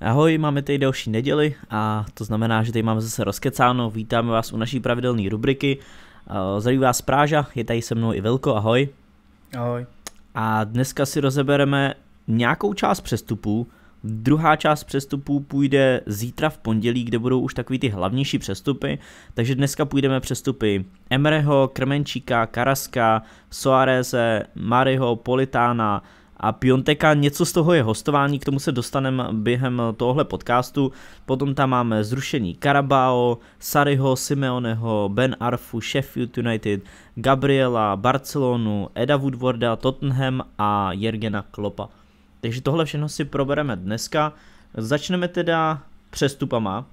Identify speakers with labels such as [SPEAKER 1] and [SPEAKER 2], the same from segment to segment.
[SPEAKER 1] Ahoj, máme tady další neděli a to znamená, že tady máme zase rozkecáno. Vítáme vás u naší pravidelné rubriky. Zdraví vás Práža, je tady se mnou i Velko, ahoj.
[SPEAKER 2] Ahoj.
[SPEAKER 1] A dneska si rozebereme nějakou část přestupů. Druhá část přestupů půjde zítra v pondělí, kde budou už takový ty hlavnější přestupy. Takže dneska půjdeme přestupy Emreho, Krmenčíka, Karaska, Soarese, Mariho, Politána a Pionteka. Něco z toho je hostování, k tomu se dostaneme během tohohle podcastu. Potom tam máme zrušení Carabao, Sarriho, Simeoneho, Ben Arfu, Sheffield United, Gabriela, Barcelonu, Eda Woodwarda, Tottenham a Jurgena Kloppa. Takže tohle všechno si probereme dneska. Začneme teda přestupama.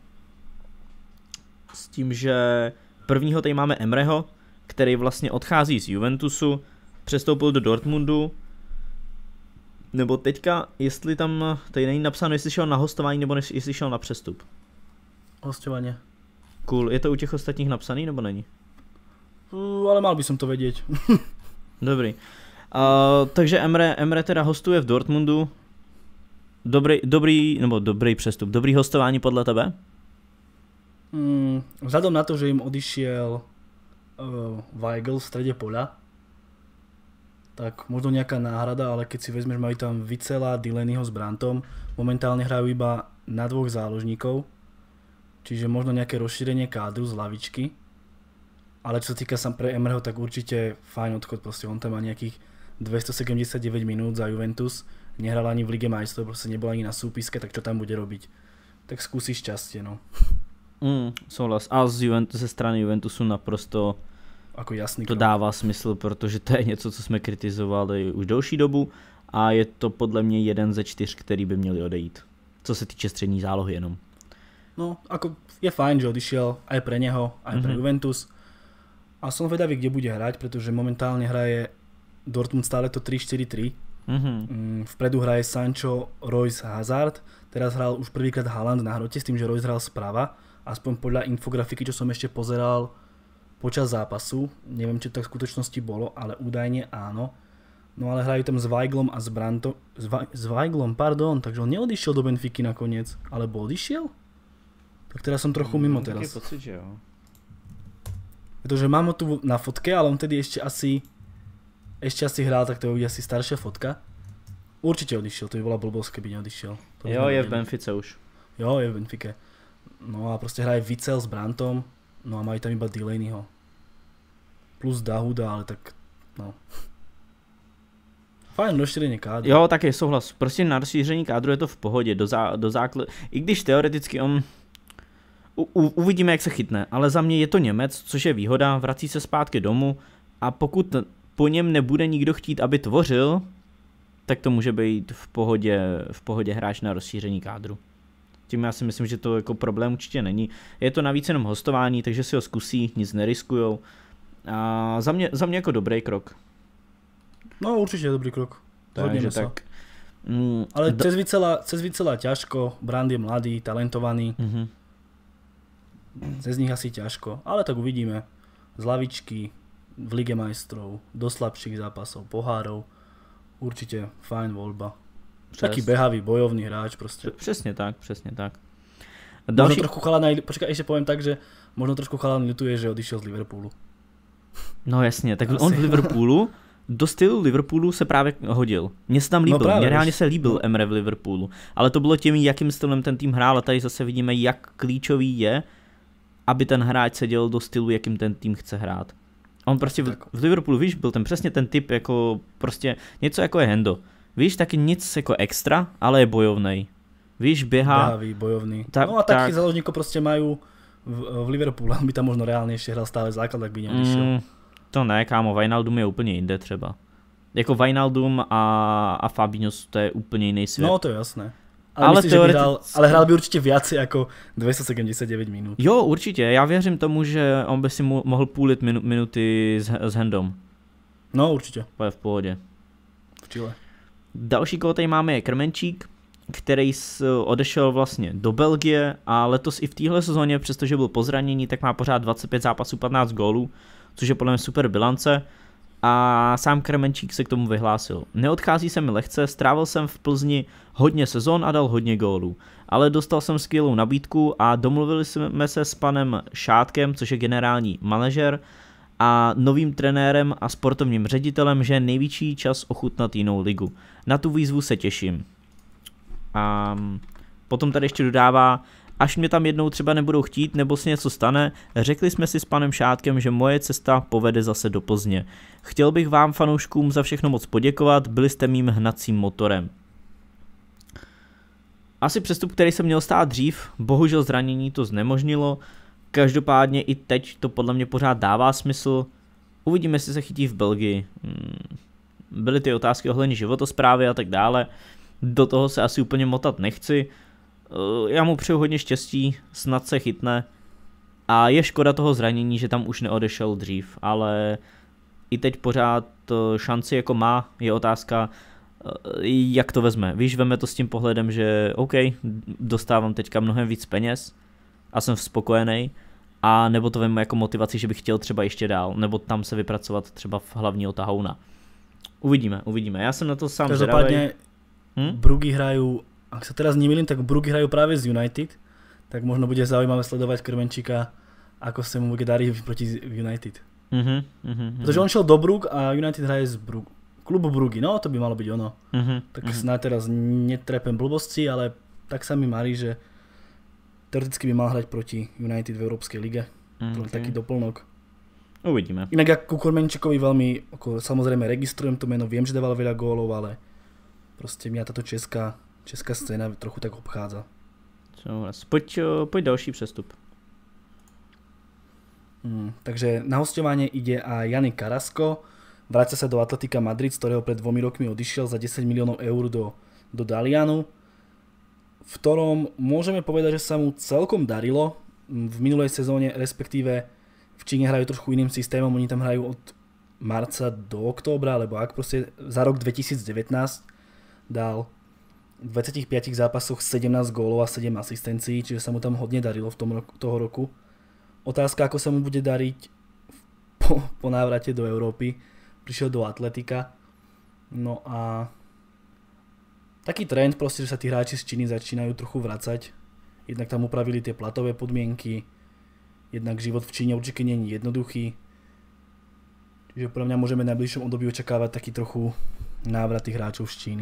[SPEAKER 1] S tím, že prvního tady máme Emreho, který vlastně odchází z Juventusu, přestoupil do Dortmundu. Nebo teďka, jestli tam tady není napsáno, jestli šel na hostování nebo jestli šel na přestup.
[SPEAKER 2] Hostovanie.
[SPEAKER 1] Cool, je to u těch ostatních napsaný nebo není?
[SPEAKER 2] Ale mal by som to vedieť.
[SPEAKER 1] Dobrý. Takže Emre teda hostuje v Dortmundu. Dobrý přestup. Dobrý hostování podle tebe?
[SPEAKER 2] Vzhľadom na to, že im odišiel Weigl v strede poľa, tak možno nejaká náhrada, ale keď si vezmeš, majú tam Witsela, Delaneyho s Brantom, momentálne hrajú iba na dvoch záložníkov, čiže možno nejaké rozšírenie kádru z lavičky, ale čo sa týka sám pre Emreho, tak určite fajn odchod, proste on tam má nejakých 279 minút za Juventus, nehral ani v Lige majstrov, proste nebol ani na súpiske, tak čo tam bude robiť? Tak skúsi šťastie, no.
[SPEAKER 1] Souhlas. A ze strany Juventusu naprosto
[SPEAKER 2] ako jasný
[SPEAKER 1] to dává smysl, protože to je něco, co jsme kritizovali už delší dobu a je to podle mě jeden ze 4, který by měli odejít. Co se týče střední zálohy jenom.
[SPEAKER 2] No, ako je fajn, že odišiel aj pre neho, aj pre Juventus. A som vedavý, kde bude hrať, pretože momentálne hraje Dortmund stále to 3-4-3. Vpredu hraje Sancho, Royce, Hazard. Teraz hral už prvýkrát Haaland na hrote s tým, že Royce hral sprava. Aspoň podľa infografiky, čo som ešte pozeral počas zápasu. Neviem, či to tak v skutočnosti bolo, ale údajne áno. No ale hrajú tam s Weiglom a s Brantom. S Weiglom, pardon, takže on neodišiel do Benfiky nakoniec. Alebo odišiel? Tak teraz som trochu mimo teraz.
[SPEAKER 1] Taký pocit, že jo.
[SPEAKER 2] Pretože mám ho tu na fotke, ale on tedy ešte asi hral, tak to je asi staršia fotka. Určite odišiel, to by bola blbosť, keby neodišiel.
[SPEAKER 1] Jo, je v Benfice už.
[SPEAKER 2] Jo, je v Benfike. No a proste hraje Witsel s Brantom, no a majú tam iba Delaneyho. Plus Dahuda, ale tak, no. Fajn rozšíření kádru.
[SPEAKER 1] Jo, taky souhlas. Prostě na rozšíření kádru je to v pohodě, do základu. I když teoreticky on uvidíme, jak se chytne, ale za mě je to Němec, což je výhoda, vrací se zpátky domů a pokud po něm nebude nikdo chtít, aby tvořil, tak to může být v pohodě hráč na rozšíření kádru. Tím já si myslím, že to jako problém určitě není. Je to navíc jenom hostování, takže si ho zkusí, nic neriskujou. A za mě jako dobrý krok.
[SPEAKER 2] No určite dobrý krok.
[SPEAKER 1] Takže tak.
[SPEAKER 2] Ale cez Witsela ťažko, Brand je mladý, talentovaný. Cez nich asi ťažko, ale tak uvidíme. Z lavičky, v Lige majstrov, do slabších zápasov, pohárov. Určite fajn voľba. Taký behavý, bojovný hráč proste.
[SPEAKER 1] Přesně tak.
[SPEAKER 2] Možno trochu chalan, počkaj, ešte poviem tak, že možno trošku chalan ľutuje, že odišiel z Liverpoolu.
[SPEAKER 1] No jasně, tak on v Liverpoolu, do stylu Liverpoolu se právě hodil. Mně se tam líbil, mně reálně se líbil Emre v Liverpoolu, ale to bylo tím, jakým stylem ten tým hrál a tady zase vidíme, jak klíčový je, aby ten hráč seděl do stylu, jakým ten tým chce hrát. On prostě v Liverpoolu, víš, byl ten přesně ten typ, jako prostě něco jako je Hendo. Víš, taky nic jako extra, ale je bojovnej. Víš, běhá.
[SPEAKER 2] Behavý, bojovný. No a takých záložníkov prostě majú v Liverpoolu, by tam možno reálne ešte hral stále základ, tak by neodišiel.
[SPEAKER 1] To ne, kámo, Wijnaldum je úplně jinde třeba. Jako Wijnaldum a Fabinho, to je úplně jiný svět.
[SPEAKER 2] No, to je jasné. Ale myslím, že by hral by určitě viac jako 279 minut.
[SPEAKER 1] Jo, určitě. Já věřím tomu, že on by si mohl půlit minuty s Hendom.
[SPEAKER 2] No, určitě.
[SPEAKER 1] To je v pohodě.
[SPEAKER 2] V Chile.
[SPEAKER 1] Další, koho tady máme, je Krmenčík, který odešel vlastně do Belgie a letos i v téhle sezóně, přestože byl po zranění, tak má pořád 25 zápasů, 15 gólů, což je podle mě super bilance. A sám Kremenčík se k tomu vyhlásil. Neodchází se mi lehce, strávil jsem v Plzni hodně sezon a dal hodně gólů. Ale dostal jsem skvělou nabídku a domluvili jsme se s panem Šátkem, což je generální manažer, a novým trenérem a sportovním ředitelem, že je největší čas ochutnat jinou ligu. Na tu výzvu se těším. A potom tady ještě dodává, až mě tam jednou třeba nebudou chtít nebo se něco stane, řekli jsme si s panem Šátkem, že moje cesta povede zase do Plzně. Chtěl bych vám fanouškům za všechno moc poděkovat, byli jste mým hnacím motorem. Asi přestup, který se měl stát dřív, bohužel zranění to znemožnilo, každopádně i teď to podle mě pořád dává smysl, uvidíme, jestli se chytí v Belgii. Byly ty otázky ohledně životosprávy a tak dále, do toho se asi úplně motat nechci. Já mu přeju hodně štěstí, snad se chytne a je škoda toho zranění, že tam už neodešel dřív, ale i teď pořád šanci jako má, je otázka, jak to vezme. Víš, veme to s tím pohledem, že OK, dostávám teďka mnohem víc peněz a jsem spokojený, a nebo to veme jako motivaci, že bych chtěl třeba ještě dál, nebo tam se vypracovat třeba v hlavního tahouna. Uvidíme, já jsem na to sám zvědavý.
[SPEAKER 2] Bruggy hrajú, ak sa teraz nemýlim, tak Bruggy hrajú práve z United, tak možno bude zaujímavé sledovať Kremenčíka, ako sa mu bude dariť proti United. Pretože on šiel do Brugg a United hraje z klubu Bruggy, no to by malo byť ono. Tak snáď teraz netrepem blbosti, ale tak sa mi marí, že teoreticky by mal hrať proti United v Európskej lige. Taký doplnok.
[SPEAKER 1] Uvidíme.
[SPEAKER 2] Inak ja ku Kremenčíkovi veľmi, samozrejme registrujem to meno, viem, že dával veľa gólov, ale proste mňa táto česká scéna trochu tak obchádza.
[SPEAKER 1] Pojď další přestup.
[SPEAKER 2] Takže na hostovanie ide aj Yannick Carrasco. Vráca sa do Atletica Madrid, z ktorého pred 2 rokmi odišiel za 10 miliónov eur do Dalianu, v ktorom môžeme povedať, že sa mu celkom darilo. V minulej sezóne, respektíve v Číne hrajú trošku iným systémom, oni tam hrajú od marca do októbra, alebo ak proste za rok 2019 dal v 25 zápasoch 17 gólov a 7 asistencií, čiže sa mu tam hodne darilo v toho roku. Otázka, ako sa mu bude dariť po návrate do Európy. Prišiel do Atletika. No a taký trend proste, že sa tí hráči z Číny začínajú trochu vracať. Jednak tam upravili tie platové podmienky, jednak život v Číne určite nie je jednoduchý. Čiže podľa mňa môžeme v najbližšom období očakávať taký trochu návrat tých hráčov z Číny.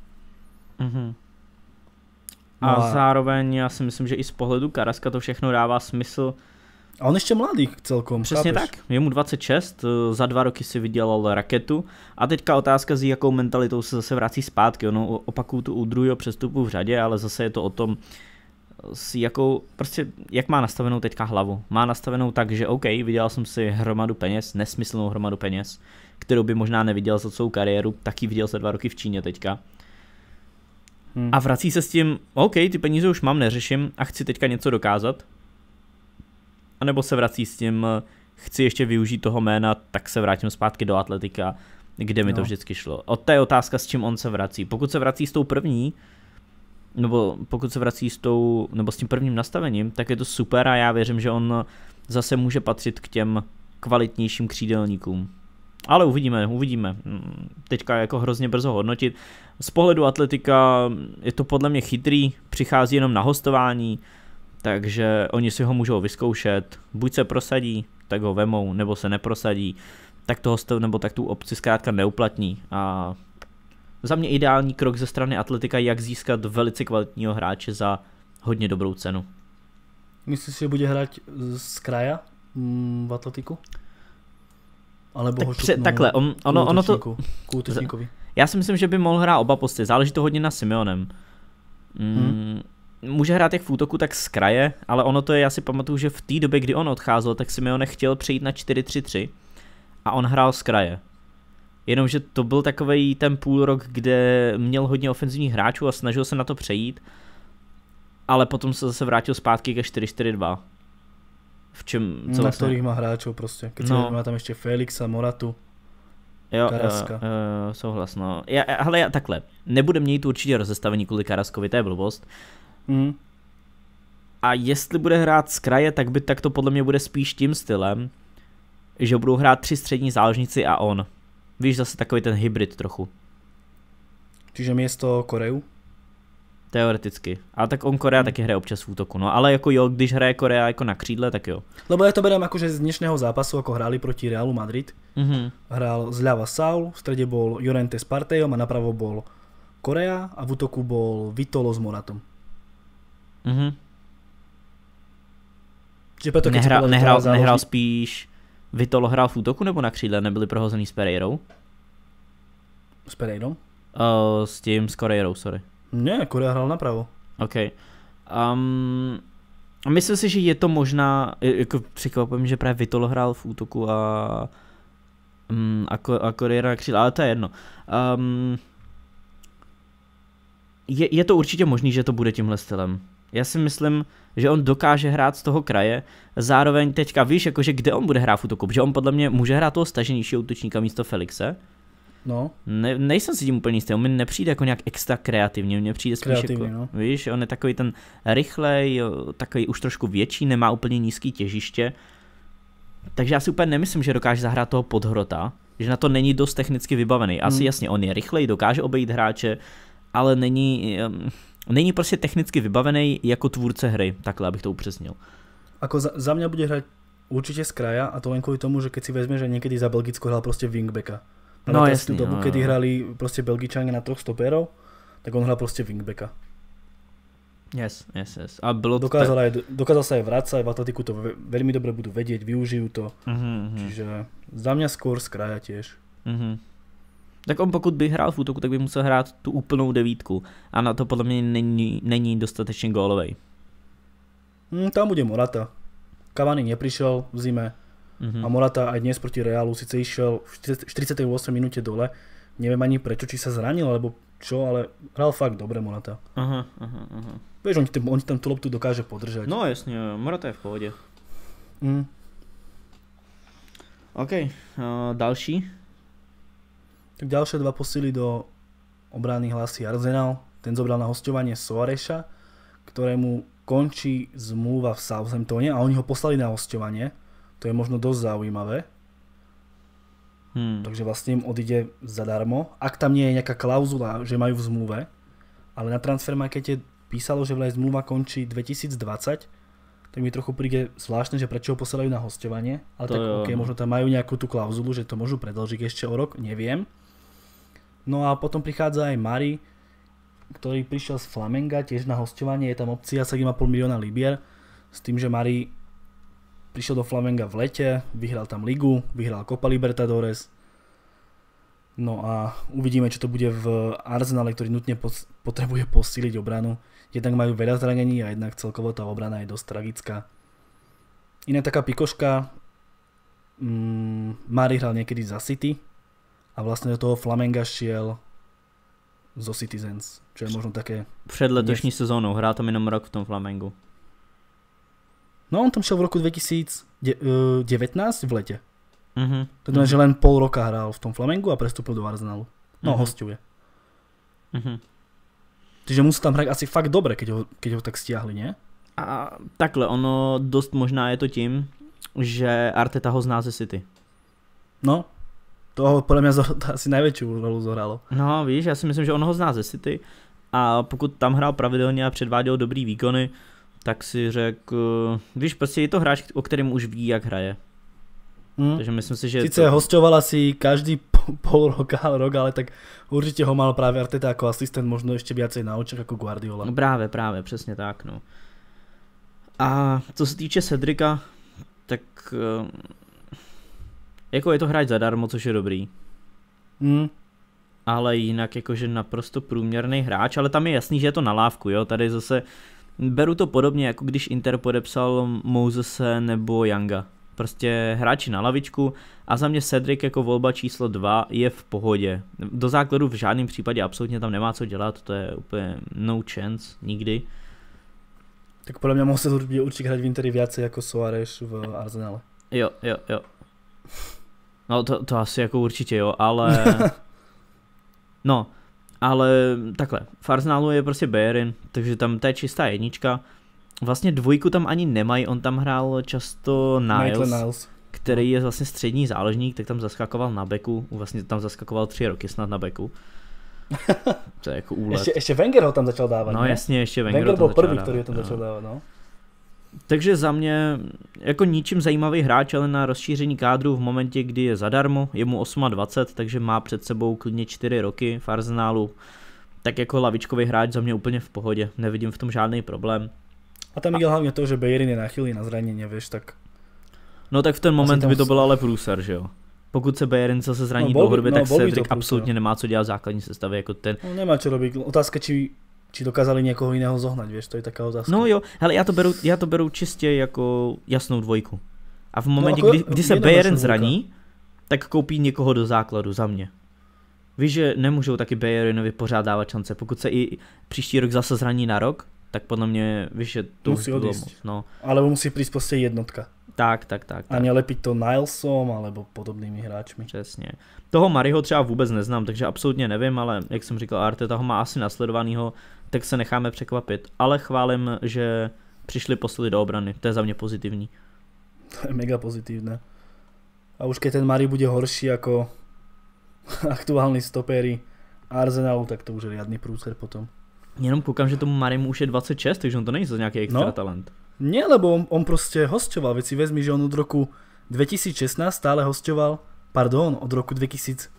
[SPEAKER 1] A zároveň já si myslím, že i z pohledu Carrasca to všechno dává smysl.
[SPEAKER 2] A on ještě mladý celkom.
[SPEAKER 1] Přesně chápeš? Tak, je mu 26, za 2 roky si vydělal raketu a teďka otázka, s jakou mentalitou se zase vrací zpátky. Ono opakuju tu u druhého přestupu v řadě, ale zase je to o tom, s jakou, prostě jak má nastavenou teďka hlavu. Má nastavenou tak, že OK, vydělal jsem si hromadu peněz, nesmyslnou hromadu peněz, kterou by možná neviděl za celou kariéru, taky viděl se 2 roky v Číně teďka. A vrací se s tím, OK, ty peníze už mám, neřeším a chci teďka něco dokázat. A nebo se vrací s tím, chci ještě využít toho jména, tak se vrátím zpátky do Atletika, kde mi to vždycky šlo. To je otázka, s čím on se vrací. Pokud se vrací s tou první, nebo pokud se vrací s tou, nebo s tím prvním nastavením, tak je to super a já věřím, že on zase může patřit k těm kvalitnějším křídelníkům. Ale uvidíme. Teďka jako hrozně brzo hodnotit. Z pohledu Atletika je to podle mě chytrý, přichází jenom na hostování, takže oni si ho můžou vyzkoušet. Buď se prosadí, tak ho vemou, nebo se neprosadí, tak to hostov, nebo tak tu opci zkrátka neuplatní. A za mě ideální krok ze strany Atletika, jak získat velice kvalitního hráče za hodně dobrou cenu.
[SPEAKER 2] Myslíš, že bude hrát z kraja v Atletiku? Alebo
[SPEAKER 1] tak takhle, ono to... Já si myslím, že by mohl hrát oba posty, záleží to hodně na Simeonem. Může hrát jak v útoku, tak z kraje, ale ono to je, já si pamatuju, že v té době, kdy on odcházel, tak Simeone chtěl přejít na 4-3-3 a on hrál z kraje. Jenomže to byl takovej ten půl rok, kde měl hodně ofenzivních hráčů a snažil se na to přejít, ale potom se zase vrátil zpátky ke 4-4-2. V čem,
[SPEAKER 2] co na vlastně? Ktorých má hráčov prostě. Keď má tam ještě Felixa, Moratu, Carrasca.
[SPEAKER 1] Souhlas, no. Hele, takhle, nebude mít určitě rozestavení kvůli Carrascovi, to je blbost. A jestli bude hrát z kraje, tak to podle mě bude spíš tím stylem, že budou hrát 3 střední záložníci a on. Víš, zase takový ten hybrid trochu.
[SPEAKER 2] Čiže miesto Koreu?
[SPEAKER 1] Teoreticky. Ale tak on Korea taky hraje občas v útoku, no ale jako jo, když hraje Korea jako na křídle, tak jo.
[SPEAKER 2] Lebo ja to beriem akože z dnešného zápasu, ako hrali proti Realu Madrid. Hral zľava Saul, v strede bol Llorente s Parteyom a napravo bol Korea a v útoku bol Vitolo s Moratom. Čiže preto, keď
[SPEAKER 1] nehral spíš Vitolo hrál v útoku nebo na křídle, nebyli prohozený s Pereirou?
[SPEAKER 2] S Pereirom?
[SPEAKER 1] S Koreirou, sorry.
[SPEAKER 2] Ne, Korea hral napravo.
[SPEAKER 1] OK. Myslím si, že je to možná, jako překvapím, že právě Vitolo hrál v útoku a Koreira na křídle, ale to je jedno. Je to určitě možný, že to bude tímhle stylem. Já si myslím, že on dokáže hrát z toho kraje, zároveň teďka víš, jakože kde on bude hrát v útoku, protože on podle mě může hrát toho staženějšího útočníka místo Felixe.
[SPEAKER 2] No.
[SPEAKER 1] Nejsem si tím úplně jistý, on mi nepřijde jako nějak extra kreativně, mně přijde spíš jako, no. Víš, on je takový ten rychlej, takový už trošku větší, nemá úplně nízký těžiště, takže já si úplně nemyslím, že dokáže zahrát toho Podhrota, že na to není dost technicky vybavený. Asi jasně, on je rychlej, dokáže obejít hráče, ale není prostě technicky vybavený jako tvůrce hry, takhle abych to upřesnil.
[SPEAKER 2] Ako za mňa bude hrať určite z kraja a to len kvôli tomu, že keď si vezme, že niekedy za Belgicko hral proste wingbacka.
[SPEAKER 1] No jasný,
[SPEAKER 2] tú dobu, kedy hrali proste Belgičania na 3 stopérov, tak on hral proste wingbacka.
[SPEAKER 1] Yes. A bylo
[SPEAKER 2] dokázal sa aj vrácať, v atletiku to veľmi dobre budú vedieť, využijú to. Čiže za mňa skôr z kraja tiež.
[SPEAKER 1] Tak on pokud by hrál v útoku, tak by musel hrát tu úplnou devítku a na to podle mě není dostatečně gólovej.
[SPEAKER 2] Tam bude Morata. Cavani neprišiel v zime a Morata aj dnes proti Realu síce išiel v 48 minúte dole. Neviem ani prečo, či sa zranil alebo čo, ale hral fakt dobre Morata.
[SPEAKER 1] Aha.
[SPEAKER 2] Vieš, on ti tam tú loptu dokáže podržať.
[SPEAKER 1] No jasně, Morata je v pohodě. OK, další?
[SPEAKER 2] Tak ďalšie dva posily do obrany hlasí Arsenal. Ten zobral na hosťovanie Soareša, ktorému končí zmluva v Southamptone a oni ho poslali na hosťovanie. To je možno dosť zaujímavé. Takže vlastne im odíde zadarmo. Ak tam nie je nejaká klauzula, že majú v zmluve, ale na Transfermarkete písalo, že vraj zmluva končí 2020, tak mi trochu príde zvláštne, že prečo ho posielajú na hosťovanie. Ale to tak okay, možno tam majú nejakú tú klauzulu, že to môžu predĺžiť ešte o rok, neviem. No a potom prichádza aj Mari, ktorý prišiel z Flamenga tiež na hosťovanie, je tam opcia 7,5 milióna libier, s tým, že Mari prišiel do Flamenga v lete, vyhral tam ligu, vyhral Copa Libertadores. No a uvidíme, čo to bude v Arsenale, ktorý nutne potrebuje posíliť obranu. Jednak majú veľa zranení a jednak celkovo tá obrana je dosť tragická. Iná taká pikoška, Mari hral niekedy za City a vlastne do toho Flamenga šiel zo Citizens, čo je možno také...
[SPEAKER 1] Před letošní sezónou, hrál tam jenom rok v tom Flamengu.
[SPEAKER 2] No on tam šiel v roku 2019 v lete. To znamená, že len pol roka hral v tom Flamengu a prestúpil do Arsenalu. No, hosťuje. Čiže musí tam hrať asi fakt dobre, keď ho tak stiahli, nie?
[SPEAKER 1] A takhle, ono dost možná je to tím, že Arteta ho zná ze City.
[SPEAKER 2] No, to podľa mňa asi najväčšiu rolu zohralo.
[SPEAKER 1] No víš, já si myslím, že on ho zná ze City a pokud tam hrál pravidelně a předváděl dobrý výkony, tak si řekl, víš, prostě je to hráč, o kterém už ví, jak hraje. Takže myslím si, že...
[SPEAKER 2] Sice hosťoval asi každý pol rok, ale tak určitě ho mal právě Arteta jako asistent možno ještě viacej na očích jako Guardiola.
[SPEAKER 1] No právě, přesně tak, no. A co se týče Cedrika, tak jako je to hráč zadarmo, což je dobrý. Ale jinak jakože naprosto průměrný hráč, ale tam je jasný, že je to na lávku, jo, tady zase beru to podobně, jako když Inter podepsal Mosese nebo Younga. Prostě hráči na lavičku a za mě Cedric jako volba číslo 2 je v pohodě. Do základu v žádném případě absolutně tam nemá co dělat, to je úplně no chance, nikdy.
[SPEAKER 2] Tak podle mě musel určitě hrát v Interi viacej jako Soares v Arsenale.
[SPEAKER 1] Jo. No to asi jako určitě jo, ale... No, ale takhle, v Arsenalu je prostě Bellerin, takže tam to je čistá jednička. Vlastně dvojku tam ani nemají, on tam hrál často Niles, který je vlastně střední záložník, tak tam zaskakoval na beku, vlastně tam zaskakoval 3 roky snad na beku. To je jako úlet.
[SPEAKER 2] Ešte Wenger ho tam začal dávať,
[SPEAKER 1] no? Jasně, ještě Wenger
[SPEAKER 2] bol
[SPEAKER 1] ho tam začal
[SPEAKER 2] prvý,
[SPEAKER 1] dávat,
[SPEAKER 2] ktorý ho tam začal dávať, no.
[SPEAKER 1] Takže za mě jako ničím zajímavý hráč, ale na rozšíření kádru v momentě, kdy je zadarmo, je mu 28, takže má před sebou klidně 4 roky v Arsenálu. Tak jako lavičkový hráč za mě úplně v pohodě, nevidím v tom žádný problém.
[SPEAKER 2] A tam je hlavně to, že Bellerin je náchylný na zranenie, vieš, tak...
[SPEAKER 1] No tak v ten moment by to bylo ale průser, že jo? Pokud se Bellerin zase zraní dlouhodobě, tak Cedric absolutně nemá co dělat v základní sestavě jako ten.
[SPEAKER 2] No nemá čo robiť, otázka či dokázali někoho jiného zohnať, vieš, to je taká otázka.
[SPEAKER 1] No jo, hele, já to beru čistě jako jasnou dvojku. A v momentě, kdy se Bellerin zraní, tak koupí někoho do základu za mě. Víš, že nemůžou taky Bellerinovi pořád dávat šance, pokud se i příští rok zase zraní na rok, tak podle mě, víš, že to
[SPEAKER 2] musí odísť.
[SPEAKER 1] No.
[SPEAKER 2] Alebo musí prísť proste jednotka.
[SPEAKER 1] Tak.
[SPEAKER 2] A nelepiť to Nilesom alebo podobnými hráčmi.
[SPEAKER 1] Přesně. Toho Mariho třeba vůbec neznám, takže absolutně nevím, ale jak jsem říkal, Arteta ho má asi nasledovanýho, tak se necháme překvapit. Ale chválím, že přišli posily do obrany, to je za mě pozitivní.
[SPEAKER 2] To je mega pozitívne. A už keď ten Mari bude horší ako aktuální stopery Arsenalu, tak to už je riadny průser potom.
[SPEAKER 1] Jenom koukám, že tomu Marimu už je 26, takže on to není nějaký extra talent.
[SPEAKER 2] Nie, lebo on proste hosťoval, veď si vezmi, že on od roku 2016 stále hosťoval, od roku 2016,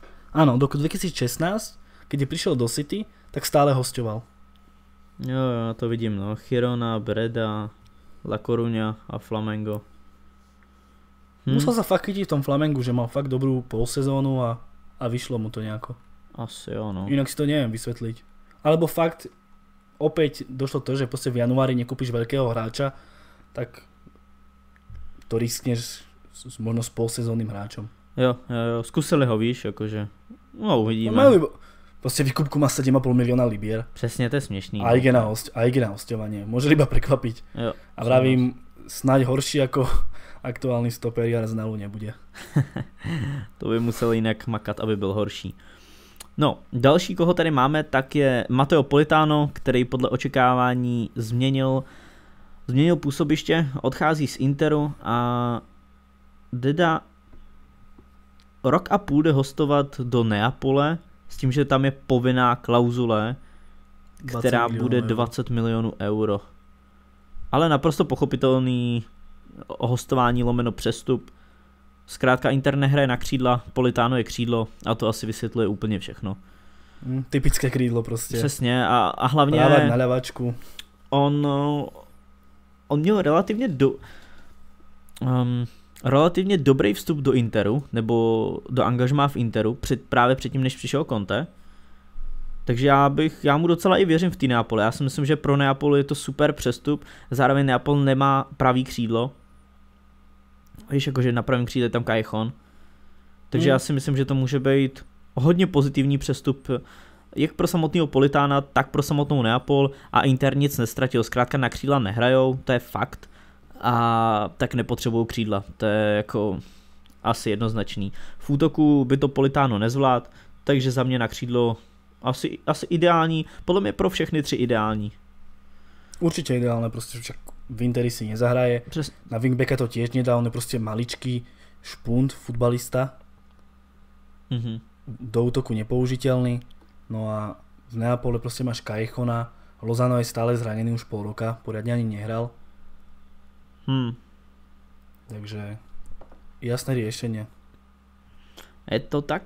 [SPEAKER 2] keď prišiel do City, tak stále hosťoval.
[SPEAKER 1] Jo, to vidím, no. Girona, Breda, La Coruña a Flamengo.
[SPEAKER 2] Musel sa fakt chytiť v tom Flamengu, že mal fakt dobrú polsezónu a vyšlo mu to nejako.
[SPEAKER 1] Asi jo, no.
[SPEAKER 2] Inak si to neviem vysvetliť. Alebo fakt opäť došlo to, že proste v januári nekúpiš veľkého hráča, tak to riskneš možno s polsezónnym hráčom.
[SPEAKER 1] Jo, zkusili ho, víš, jakože, no uvidíme.
[SPEAKER 2] No, proste výkupku má 7,5 milióna libier.
[SPEAKER 1] Přesně, to je směšný.
[SPEAKER 2] A ide na hosťovanie, môže iba prekvapiť.
[SPEAKER 1] Jo,
[SPEAKER 2] a vravím, snáď horší ako aktuální stoper Arsenalu nebude.
[SPEAKER 1] To by musel jinak makat, aby byl horší. No, další, koho tady máme, tak je Matteo Politano, který podle očekávání změnil působiště, odchází z Interu a Deda rok a půl jde hostovat do Neapole, s tím, že tam je povinná klauzule, která bude 20 milionů euro. Ale naprosto pochopitelný hostování lomeno přestup. Zkrátka Inter nehraje na křídla, Politano je křídlo a to asi vysvětluje úplně všechno.
[SPEAKER 2] Typické křídlo prostě.
[SPEAKER 1] Přesně a hlavně
[SPEAKER 2] právě na ľavačku.
[SPEAKER 1] On měl relativně dobrý vstup do Interu, nebo do angažmá v Interu, právě předtím, než přišel Conte. Takže já mu docela i věřím v té Neapole. Já si myslím, že pro Neapol je to super přestup, zároveň Neapol nemá pravý křídlo. Víš, jakože na pravém křídle je tam Callejon. Takže já si myslím, že to může být hodně pozitivní přestup jak pro samotného Politána, tak pro samotnou Neapol a Inter nic nestratil. Zkrátka na křídla nehrajou, to je fakt. A tak nepotřebují křídla, to je jako asi jednoznačný. V útoku by to Politano nezvlád, takže za mě na křídlo asi ideální, podle mě pro všechny 3 ideální.
[SPEAKER 2] Určite ideálne, proste však v Interi si nezahraje. Na wingbacka to tiež nedá, on je proste maličký špunt, futbalista. Do útoku nepoužiteľný. No a v Neapole proste máš Callejona, Lozano je stále zranený už pol roka, poriadne ani nehral. Takže jasné riešenie.
[SPEAKER 1] Je to tak?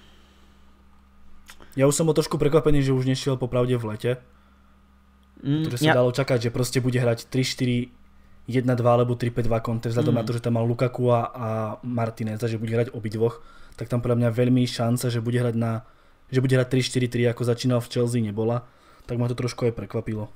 [SPEAKER 2] Ja už som bol trošku prekvapený, že už nešiel popravde v lete. Pretože sa dalo čakať, že proste bude hrať 3-4-1-2 alebo 3-5-2 Conte, vzhľadom na to, že tam mal Lukaku a Martineza, že bude hrať obidvoch, tak tam podľa mňa veľmi šanca, že bude hrať 3-4-3, ako začínal v Chelsea, nebola. Tak ma to trošku aj prekvapilo.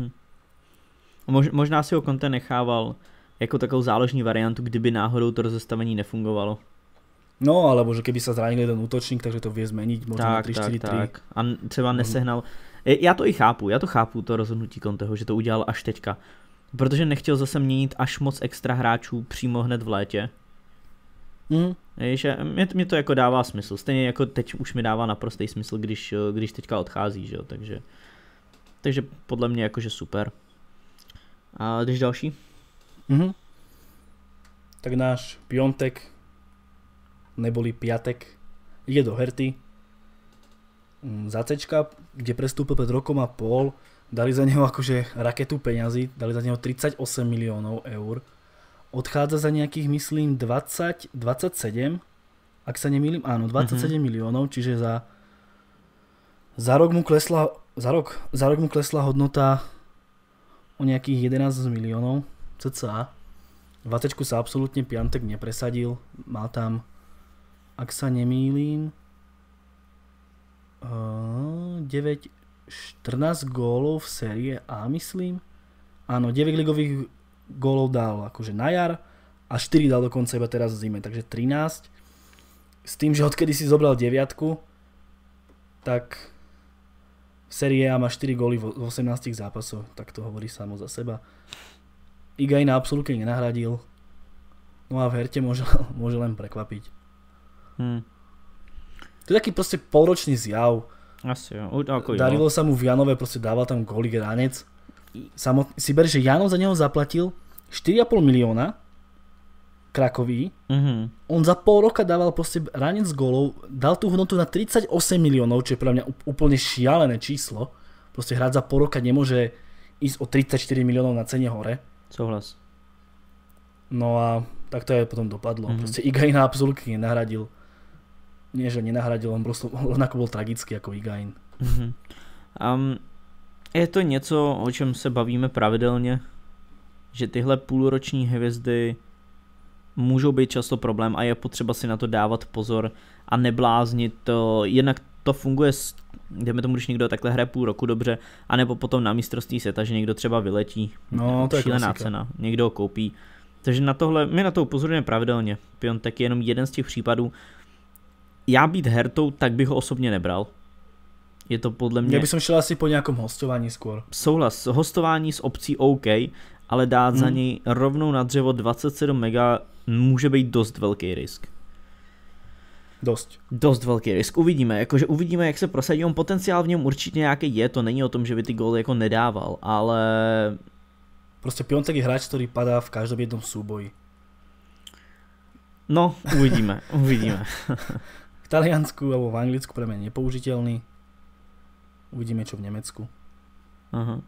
[SPEAKER 1] Možná si ho Conte nechával jako takovou záložní variantu, kdyby náhodou to rozestavení nefungovalo.
[SPEAKER 2] No, alebo že keby sa zranil jeden útočník, takže to vie zmeniť, možno na 3-4-3.
[SPEAKER 1] Tak. A třeba nesehnal. Já to chápu, to rozhodnutí Conteho, že to udělal až teďka. Protože nechtěl zase měnit až moc extra hráčů přímo hned v létě. Že mě to jako dává smysl. Stejně jako teď už mi dává naprostý smysl, když teďka odchází, že jo, takže podle mě jakože super. A když další?
[SPEAKER 2] Tak náš Piontek neboli piatek, ide do Herty za Cčka, kde prestúpil pred rokom a pol, dali za neho akože raketu peňazí, dali za neho 38 miliónov eur. Odchádza za nejakých, myslím, 27, ak sa nemýlim, áno, 27 miliónov, čiže za rok mu klesla hodnota o nejakých 11 miliónov cca. V ACčku sa absolútne Piatek nepresadil, mal tam, ak sa nemýlim, 14 gólov v série A, myslím. Áno, 9 ligových gólov dal akože na jar a 4 dal dokonca iba teraz v zime, takže 13. S tým, že odkedy si zobral 9, tak v série A má 4 góly v 18 zápasoch, tak to hovorí samo za seba. Higuaína absolútne nenahradil, no a v Herte môže len prekvapiť. To je taký proste polročný zjav.
[SPEAKER 1] Asi jo, ako
[SPEAKER 2] darilo sa mu v Janove, proste dával tam góly Ranec. Si ber, že Janov za neho zaplatil 4,5 milióna Krakoví. On za pol roka dával proste Ranec gólov, dal tú hodnotu na 38 miliónov, čo je pre mňa úplne šialené číslo. Proste hrať za pol roka nemôže ísť o 34 miliónov na cene hore.
[SPEAKER 1] Souhlas.
[SPEAKER 2] No a tak to aj potom dopadlo. Proste Higuaína absolútne nenahradil. Nie, že nenahradil, on rovnako bol tragický jako Higuaín.
[SPEAKER 1] Je to něco, o čem se bavíme pravidelně, že tyhle půlroční hvězdy můžou být často problém a je potřeba si na to dávat pozor a nebláznit to. Jednak to funguje, dejme tomu, když někdo takhle hraje půl roku dobře, anebo potom na mistrovství světa, že někdo třeba vyletí.
[SPEAKER 2] No, to je
[SPEAKER 1] šílená cena, někdo ho koupí. Takže na tohle, my na to upozorňujeme pravidelně. Piatek je jenom jeden z těch případů. Já být Hertou, tak bych ho osobně nebral. Je to podle mě...
[SPEAKER 2] Já bych šel asi po nějakom hostování skôr.
[SPEAKER 1] Souhlas, hostování s opcí OK, ale dát za něj rovnou na dřevo 27 mega může být dost velký risk. Dost velký risk. Uvidíme, jak se prosadí. On potenciál v něm určitě nějaký je, to není o tom, že by ty góly jako nedával, ale...
[SPEAKER 2] Prostě Piatek je hráč, který padá v každém jednom súboji.
[SPEAKER 1] No, uvidíme.
[SPEAKER 2] V Taliansku alebo v Anglicku pre mňa nepoužiteľný. Uvidíme, čo v Nemecku.
[SPEAKER 1] Aha.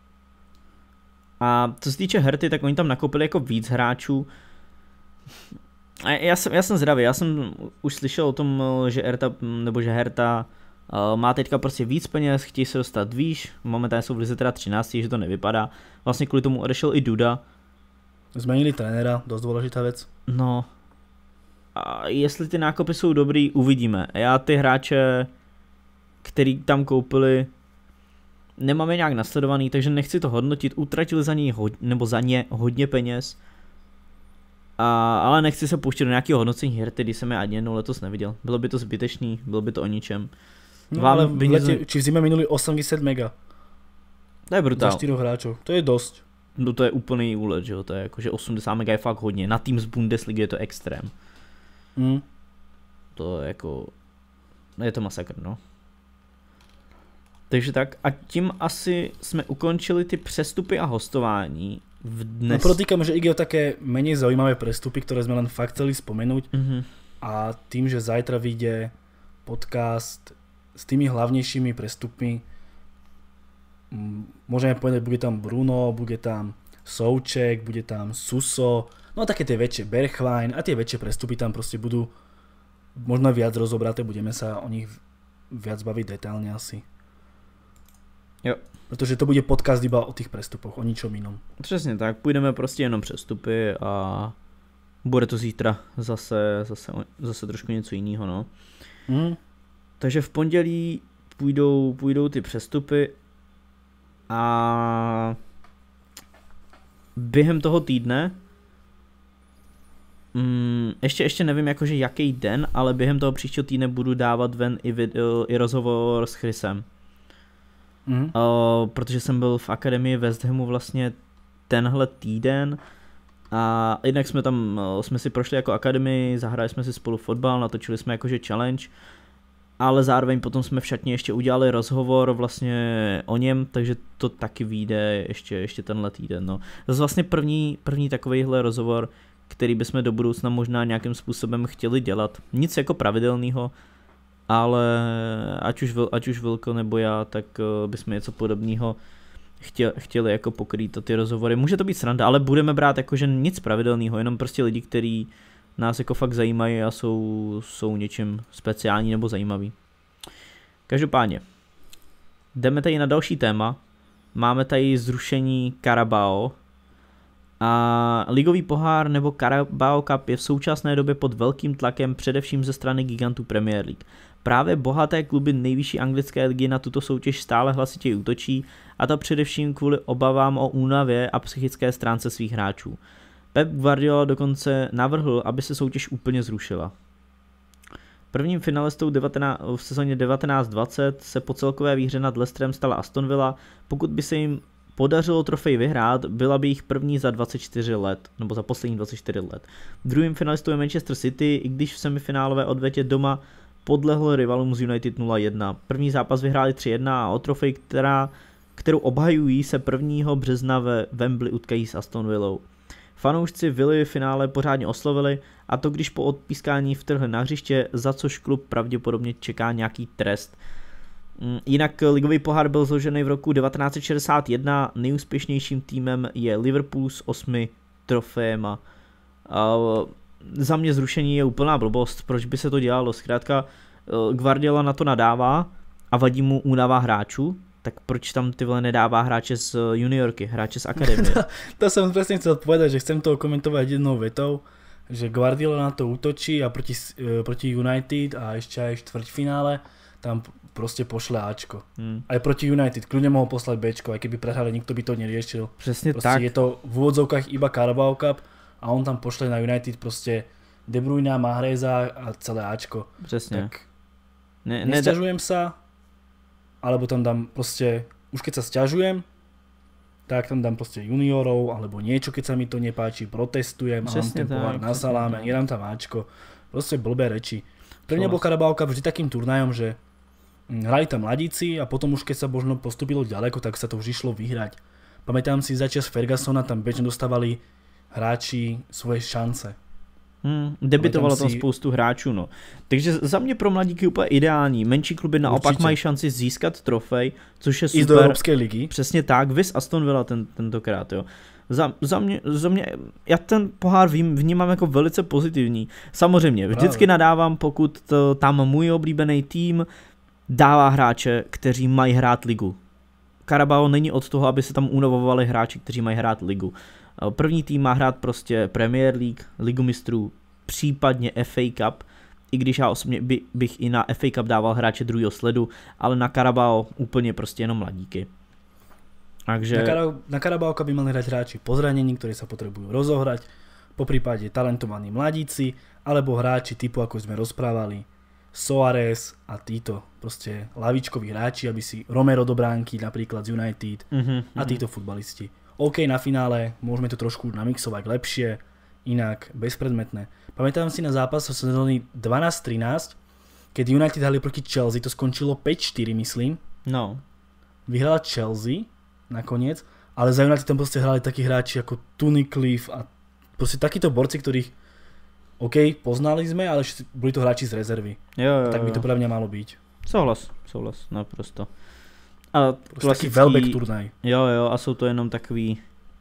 [SPEAKER 1] A co se týče Herty, tak oni tam nakoupili jako víc hráčů. A já jsem zdravý, já jsem už slyšel o tom, že Herta má teďka prostě víc peněz, chtějí se dostat výš, momentálně jsou v lize teda 13, že to nevypadá. Vlastně kvůli tomu odešel i Duda.
[SPEAKER 2] Zmenili trenéra, dost dôležitá vec.
[SPEAKER 1] No. A jestli ty nákupy jsou dobrý, uvidíme. Já ty hráče, který tam koupili, nemám je nějak nasledovaný, takže nechci to hodnotit. Utratili za ně hodně peněz. Ale nechci se pouštět do nějakého hodnocení Herty, když jsem je ani jednou letos neviděl. Bylo by to zbytečný, bylo by to o ničem.
[SPEAKER 2] No, ale v lete, či v zime minuli 80 mega.
[SPEAKER 1] To je brutál.
[SPEAKER 2] Za 4 hráčov, to je dosť.
[SPEAKER 1] No to je úplný úlet, že jo, to je jako, že 80 mega je fakt hodně. Na tým z Bundesligy je to extrém. To je jako, je to masakr, no. Takže tak a tím asi jsme ukončili ty přestupy a hostování v dnes.
[SPEAKER 2] No podotýkam, že ide o také menej zaujímavé prestupy, ktoré sme len fakt chceli spomenúť. A tým, že zajtra vyjde podcast s tými hlavnejšími prestupmi, môžeme povedať, bude tam Bruno, bude tam Souček, bude tam Suso, no a také tie väčšie Bergwijn a tie väčšie prestupy tam proste budú možno viac rozobraté, budeme sa o nich viac baviť detailne asi.
[SPEAKER 1] Jo.
[SPEAKER 2] Protože to bude podcast iba o těch prestupoch, o ničom jinom.
[SPEAKER 1] Přesně tak, půjdeme prostě jenom přestupy a bude to zítra zase trošku něco jiného, no. Takže v pondělí půjdou ty přestupy a během toho týdne ještě nevím jakože jaký den, ale během toho příštího týdne budu dávat ven i rozhovor s Chrisem. Protože jsem byl v akademii West Hamu vlastně tenhle týden a jednak jsme si prošli jako akademii, zahráli jsme si spolu fotbal, natočili jsme jakože challenge, ale zároveň potom jsme v šatně ještě udělali rozhovor vlastně o něm, takže to taky vyjde ještě tenhle týden, no. To je vlastně první takovejhle rozhovor, který bychom do budoucna možná nějakým způsobem chtěli dělat. Nic jako pravidelného, ale ať už Vilko nebo já, tak bychom něco podobného chtěli jako pokrýt ty rozhovory. Může to být sranda, ale budeme brát jakože nic pravidelného, jenom prostě lidi, kteří nás jako fakt zajímají a jsou něčím speciální nebo zajímavý. Každopádně, jdeme tady na další téma. Máme tady zrušení Carabao a ligový pohár nebo Carabao Cup je v současné době pod velkým tlakem především ze strany gigantů Premier League. Právě bohaté kluby nejvyšší anglické ligy na tuto soutěž stále hlasitěji útočí, a to především kvůli obavám o únavě a psychické stránce svých hráčů. Pep Guardiola dokonce navrhl, aby se soutěž úplně zrušila. Prvním finalistou v sezóně 19-20 se po celkové výhře nad Leicesterem stala Aston Villa. Pokud by se jim podařilo trofej vyhrát, byla by jich první za 24 let, nebo za poslední 24 let. Druhým finalistou je Manchester City, i když v semifinálové odvetě doma podlehl rivalům z United 0-1. První zápas vyhráli 3-1 a o trofej, kterou obhajují, se 1. března ve Wembley utkají s Aston Villou. Fanoušci Villy v finále pořádně oslovili, a to když po odpískání vtrhli na hřiště, za což klub pravděpodobně čeká nějaký trest. Jinak ligový pohár byl zložený v roku 1961, nejúspěšnějším týmem je Liverpool s 8 trofejema. Za mě zrušení je úplná blbost, proč by se to dělalo, zkrátka Guardiola na to nadává a vadí mu únava hráčů, tak proč tam ty vole nedává hráče z juniorky, hráče z akademie?
[SPEAKER 2] To som presne chcel povedať, že chcem to komentovať jednou vetou, že Guardiola na to útočí a proti United a ešte aj v štvrťfinále tam proste pošle Ačko. Aj proti United, kľudne mohol poslať Bčko, aj keby prehrali, nikto by to neriešil.
[SPEAKER 1] Přesně
[SPEAKER 2] proste
[SPEAKER 1] tak.
[SPEAKER 2] Je to v úvodzovkách iba Carabao Cup a on tam pošle na United proste De Bruyne, Mahreza a celé Ačko.
[SPEAKER 1] Přesně.
[SPEAKER 2] Tak nesťažujem sa, alebo tam dám proste, už keď sa sťažujem, tak tam dám proste juniorov, alebo niečo, keď sa mi to nepáči, protestujem, a mám ten pohár na saláme, nedám tam Ačko, proste blbé reči. Pre mňa bol Carabao Cup vždy takým turnajom, že hrali tam mladíci a potom už keď sa možno postúpilo ďaleko, tak sa to už išlo vyhrať. Pamätám si, za čas Fergusona tam bežne dostávali hráči svoje šance.
[SPEAKER 1] Debitovalo tam spoustu hráčů, no. Takže za mě pro mladíky úplně ideální. Menší kluby naopak mají šanci získat trofej, což je super.
[SPEAKER 2] I do Evropské ligy.
[SPEAKER 1] Přesně tak, viz Aston Villa tentokrát, jo. Za mě, já ten pohár vnímám jako velice pozitivní. Samozřejmě, vždycky nadávám, pokud tam můj oblíbený tým dává hráče, kteří mají hrát ligu. Carabao není od toho, aby se tam unavovali hráči, kteří mají hrát ligu. První tým má hrát prostě Premier League, Ligu mistrů, případně FA Cup, i když já osobně bych i na FA Cup dával hráče druhého sledu, ale na Carabao úplně prostě jenom mladíky. Takže
[SPEAKER 2] Na Carabao Cup by mali hrať hráči po zranení, ktorí sa potrebujú rozohrať, po prípade talentovaní mladíci, alebo hráči typu, ako sme rozprávali, Soares a títo proste lavičkoví hráči, aby si Romero do bránky napríklad z United a títo futbalisti. OK, na finále môžeme to trošku namixovať lepšie, inak bezpredmetné. Pamätám si na zápas v sezóny 12-13, keď United hrali proti Chelsea, to skončilo 5-4, myslím.
[SPEAKER 1] No.
[SPEAKER 2] Vyhrala Chelsea nakoniec, ale za United tam proste hrali takí hráči ako Tunnicliffe a proste takíto borci, ktorých OK, poznali sme, ale boli to hráči z rezervy.
[SPEAKER 1] Jo.
[SPEAKER 2] Tak by to podľa mňa malo byť.
[SPEAKER 1] Souhlas, naprosto. A
[SPEAKER 2] taký Welbeck turnaj.
[SPEAKER 1] Jo, a jsou to jenom takový,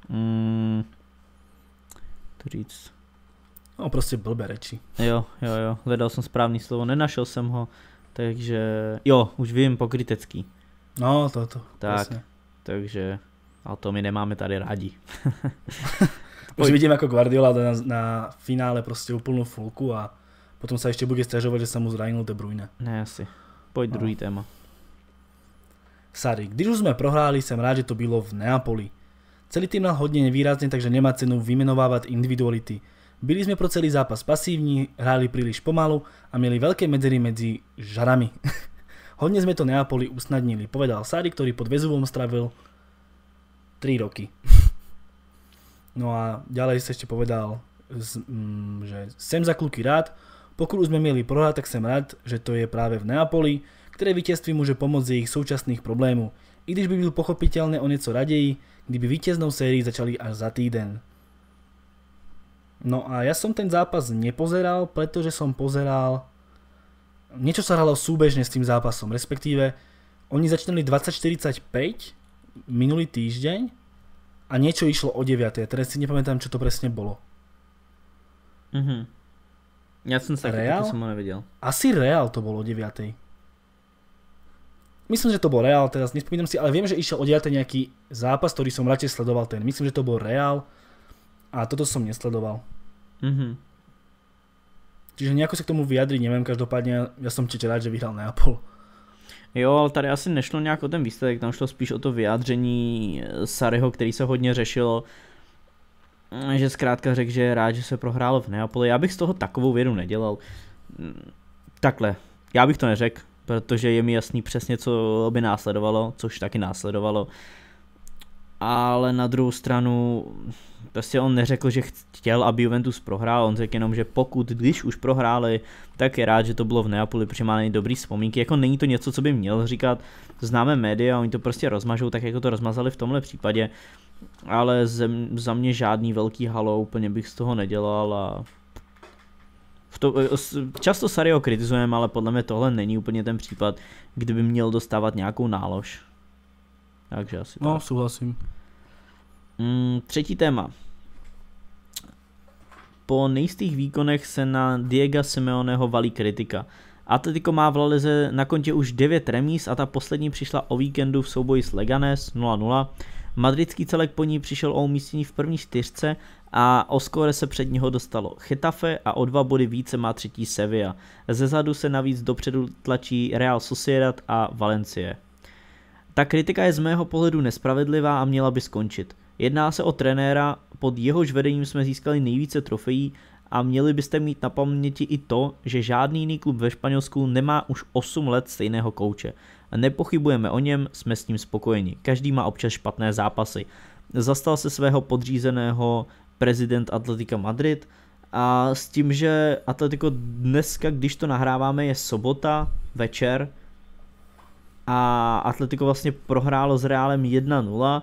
[SPEAKER 1] to říct.
[SPEAKER 2] No prostě blbé reči.
[SPEAKER 1] Jo, hledal jsem správný slovo, nenašel jsem ho, takže, jo, už vím, pokrytecký.
[SPEAKER 2] No, to.
[SPEAKER 1] Tak,
[SPEAKER 2] presne.
[SPEAKER 1] takže, a to my nemáme tady rádi.
[SPEAKER 2] Už vidím, ako Guardiola na finále prostě úplnú fulku a potom sa ešte bude sťažovať, že sa mu zranil De Bruyne.
[SPEAKER 1] Ne, asi. Pojď druhý téma.
[SPEAKER 2] Sarri, když už sme prohráli, jsem rád, že to bylo v Neapoli. Celý tým hral hodne nevýrazne, takže nemá cenu vymenovávať individuality. Byli sme pro celý zápas pasívni, hráli príliš pomalu a mieli veľké medzery medzi žarami. Hodne sme to Neapoli usnadnili, povedal Sarri, ktorý pod Vezuvom stravil 3 roky. No a ďalej sa ešte povedal, že sem za kluky rád, pokud už sme mieli prohrať, tak som rád, že to je práve v Neapoli, ktoré víťazství môže pomôcť z ich súčasných problémov, i když by byl pochopiteľne o nieco radeji, kdyby vítěznou sérii začali až za týden. No a ja som ten zápas nepozeral, pretože som pozeral... Niečo sa hralo súbežne s tým zápasom, respektíve oni začínali 20:45 minulý týždeň a niečo išlo o 9. A teraz si nepamätám, čo to presne bolo.
[SPEAKER 1] Ja som sa taky som ho nevedel.
[SPEAKER 2] Asi Real to bolo o 9. Myslím, že to bol Real, teraz nespomínam si, ale viem, že išiel o 9. nejaký zápas, ktorý som radšej sledoval ten. Myslím, že to bol Real a toto som nesledoval. Čiže nejako sa k tomu vyjadriť, neviem, každopádne ja som tiež rád, že vyhral Neapol.
[SPEAKER 1] Jo, ale tady asi nešlo nějak o ten výsledek, tam šlo spíš o to vyjádření Sarriho, který se hodně řešilo, že zkrátka řekl, že je rád, že se prohrálo v Neapoli. Já bych z toho takovou vědu nedělal. Takhle, já bych to neřekl, protože je mi jasný přesně, co by následovalo, což taky následovalo. Ale na druhou stranu, prostě on neřekl, že chtěl, aby Juventus prohrál, on řekl jenom, že když už prohráli, tak je rád, že to bylo v Neapoli, protože má dobrý vzpomínky. Jako není to něco, co by měl říkat, známe média, oni to prostě rozmažou, tak jako to rozmazali v tomhle případě, ale za mě žádný velký halo, úplně bych z toho nedělal a často Sarriho kritizujeme, ale podle mě tohle není úplně ten případ, kdyby měl dostávat nějakou nálož. Takže asi
[SPEAKER 2] no,
[SPEAKER 1] tak.
[SPEAKER 2] Souhlasím.
[SPEAKER 1] Třetí téma. Po nejistých výkonech se na Diega Simeoneho valí kritika. Atletico má v La Lize na kontě už 9 remíz a ta poslední přišla o víkendu v souboji s Leganés 0-0. Madridský celek po ní přišel o umístění v první 4 a o skóre se před něho dostalo Getafe a o 2 body více má třetí Sevilla. Zezadu se navíc dopředu tlačí Real Sociedad a Valencie. Ta kritika je z mého pohledu nespravedlivá a měla by skončit. Jedná se o trenéra, pod jehož vedením jsme získali nejvíce trofejí a měli byste mít na paměti i to, že žádný jiný klub ve Španělsku nemá už 8 let stejného kouče. Nepochybujeme o něm, jsme s ním spokojeni. Každý má občas špatné zápasy. Zastal se svého podřízeného prezident Atletica Madrid a s tím, že Atletico dneska, když to nahráváme, je sobota večer, a Atletico vlastně prohrálo s Realem 1-0.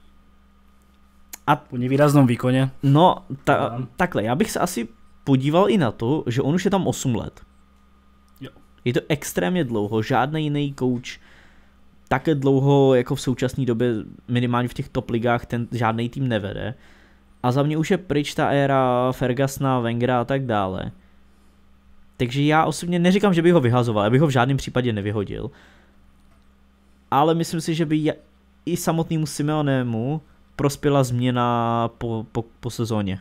[SPEAKER 1] A
[SPEAKER 2] po nevýraznom výkone.
[SPEAKER 1] No, takhle, já bych se asi podíval i na to, že on už je tam 8 let.
[SPEAKER 2] Jo.
[SPEAKER 1] Je to extrémně dlouho, žádný jiný coach také dlouho jako v současné době, minimálně v těch top ligách, ten žádný tým nevede. A za mě už je pryč ta éra Fergusona, Wengera a tak dále. Takže já osobně neříkám, že bych ho vyhazoval, já bych ho v žádném případě nevyhodil. Ale myslím si, že by i samotnému Simeonemu prospěla změna po sezóně.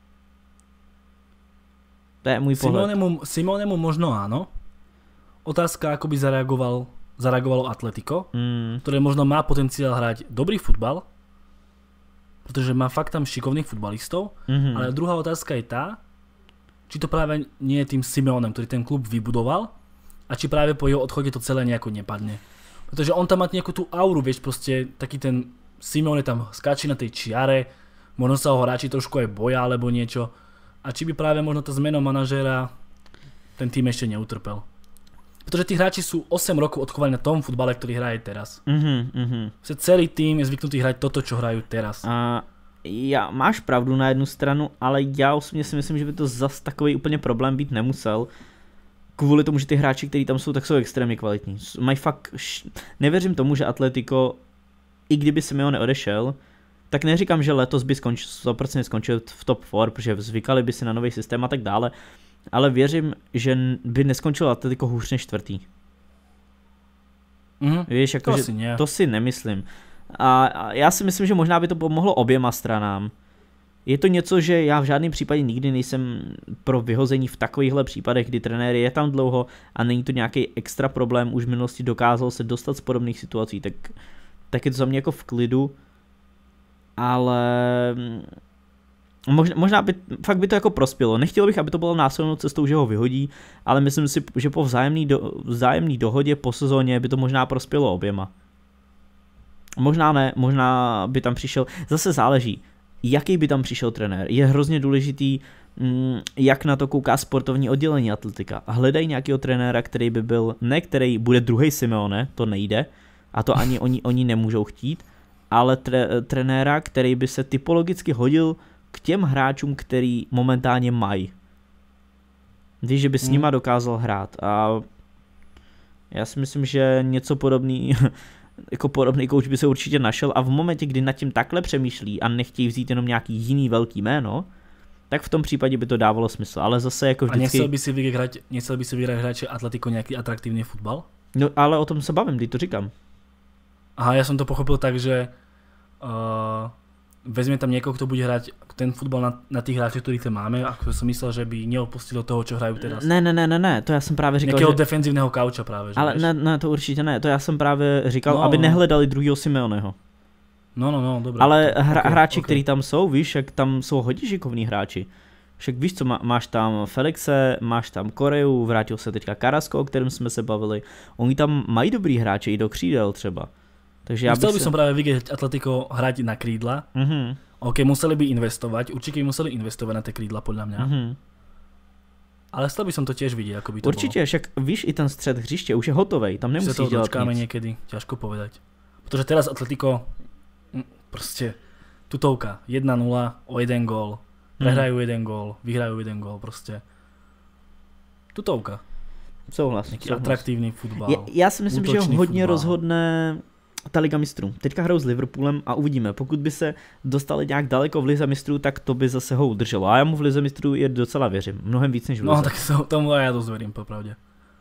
[SPEAKER 1] To je můj pohled.
[SPEAKER 2] Simeonemu možno áno. Otázka, ako by zareagovalo Atletico, ktoré možno má potenciál hrať dobrý futbal, pretože má fakt tam šikovných futbalistov, ale druhá otázka je tá, či to práve nie je tým Simeonem, ktorý ten klub vybudoval a či práve po jeho odchode to celé nejako nepadne. Pretože on tam má nejakú tú auru, vieš, proste taký ten Simeone tam skáči na tej čiare, možno sa ho hráči trošku aj boja alebo niečo. A či by práve možno tá zmena manažéra ten tým ešte neutrpel. Pretože tí hráči sú 8 rokov odchovaní na tom futbale, ktorý hraje teraz. Celý tým je zvyknutý hrať toto, čo hrajú teraz.
[SPEAKER 1] Máš pravdu na jednu stranu, ale já osobně si myslím, že by to zas takový úplně problém být nemusel. Kvůli tomu, že ty hráči, kteří tam jsou, tak jsou extrémně kvalitní. Mají fakt... Nevěřím tomu, že Atletico, i kdyby Simeone odešel, tak neříkám, že letos by 100% skončil v top 4, protože zvykali by si na nový systém a tak dále, ale věřím, že by neskončil Atletico hůř než 4. Víš, jako, to si nemyslím. A já si myslím, že možná by to pomohlo oběma stranám. Je to něco, že já v žádném případě nikdy nejsem pro vyhození v takovýchhle případech, kdy trenér je tam dlouho a není to nějaký extra problém, už v minulosti dokázal se dostat z podobných situací, tak je to za mě jako v klidu, ale možná by, fakt by to jako prospělo. Nechtěl bych, aby to bylo násilnou cestou, že ho vyhodí, ale myslím si, že po vzájemné dohodě po sezóně by to možná prospělo oběma. Možná ne, možná by tam přišel, zase záleží, jaký by tam přišel trenér. Je hrozně důležitý, jak na to kouká sportovní oddělení Atletika. Hledají nějakého trenéra, který by byl, ne který bude druhý Simeone, to nejde, a to ani oni nemůžou chtít, ale trenéra, který by se typologicky hodil k těm hráčům, který momentálně mají. Víš, že by s nima dokázal hrát a já si myslím, že něco podobný, jako podobný kouč by se určitě našel a v momentě, kdy nad tím takhle přemýšlí a nechtějí vzít jenom nějaký jiný velký jméno, tak v tom případě by to dávalo smysl, ale zase jako vždycky...
[SPEAKER 2] A nechcel by si vyhrať hráče Atletico nějaký atraktivní fotbal?
[SPEAKER 1] No ale o tom se bavím, když to říkám.
[SPEAKER 2] Aha, ja som to pochopil tak, že vezme tam niekoho, kto bude hrať ten futbal na tých hráčov, ktorých tam máme, ako som myslel, že by neopustil toho, čo hrajú teraz.
[SPEAKER 1] Ne, to já jsem právě říkal,
[SPEAKER 2] nějakého defenzívneho kauča právě, že?
[SPEAKER 1] Ale ne, to určitě ne, to já jsem právě říkal, aby nehledali druhýho Simeoneho.
[SPEAKER 2] No, dobré.
[SPEAKER 1] Ale hráči, kteří tam jsou, víš, jak tam jsou hodně šikovní hráči. Však víš co, máš tam Felixe, máš tam Koreu, vrátil se teďka Carrasco, o kterém jsme se bavili. Oni tam mají dobrý hráče i do křídel třeba. Takže já
[SPEAKER 2] chcel by som práve vidieť Atletico hrať na krídla. OK, museli by investovať, určite by museli investovať na tie krídla podľa mňa. Ale chcel by som to tiež vidieť, ako by to
[SPEAKER 1] určitě,
[SPEAKER 2] bolo.
[SPEAKER 1] však víš, i ten střed hřiště už je hotovej, tam nemusíš dělat nic.
[SPEAKER 2] Dočkáme niekedy, ťažko povedať. Protože teraz Atletico proste tutovka, 1-0 o 1 gól, prehrajú 1 gól, vyhrajú 1 gól, proste tutovka.
[SPEAKER 1] Souhlas.
[SPEAKER 2] Atraktívny futbal.
[SPEAKER 1] Já si myslím, že hodně rozhodne ta Liga mistrů. Teďka hrajou s Liverpoolem a uvidíme. Pokud by se dostali nějak daleko v Lize mistrů, tak to by zase ho udrželo. A já mu v Lize mistrů je docela věřím. Mnohem víc než v Lize.
[SPEAKER 2] No tak tomu já dost verím, popravdě.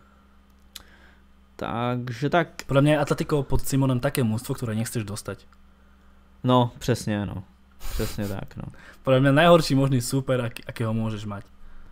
[SPEAKER 1] Takže tak.
[SPEAKER 2] Podle mě je Atletico pod Simonem také mužstvo, které nechceš dostať.
[SPEAKER 1] No, přesně, no. Přesně tak, no.
[SPEAKER 2] Podle mě najhorší možný super, akého můžeš mať.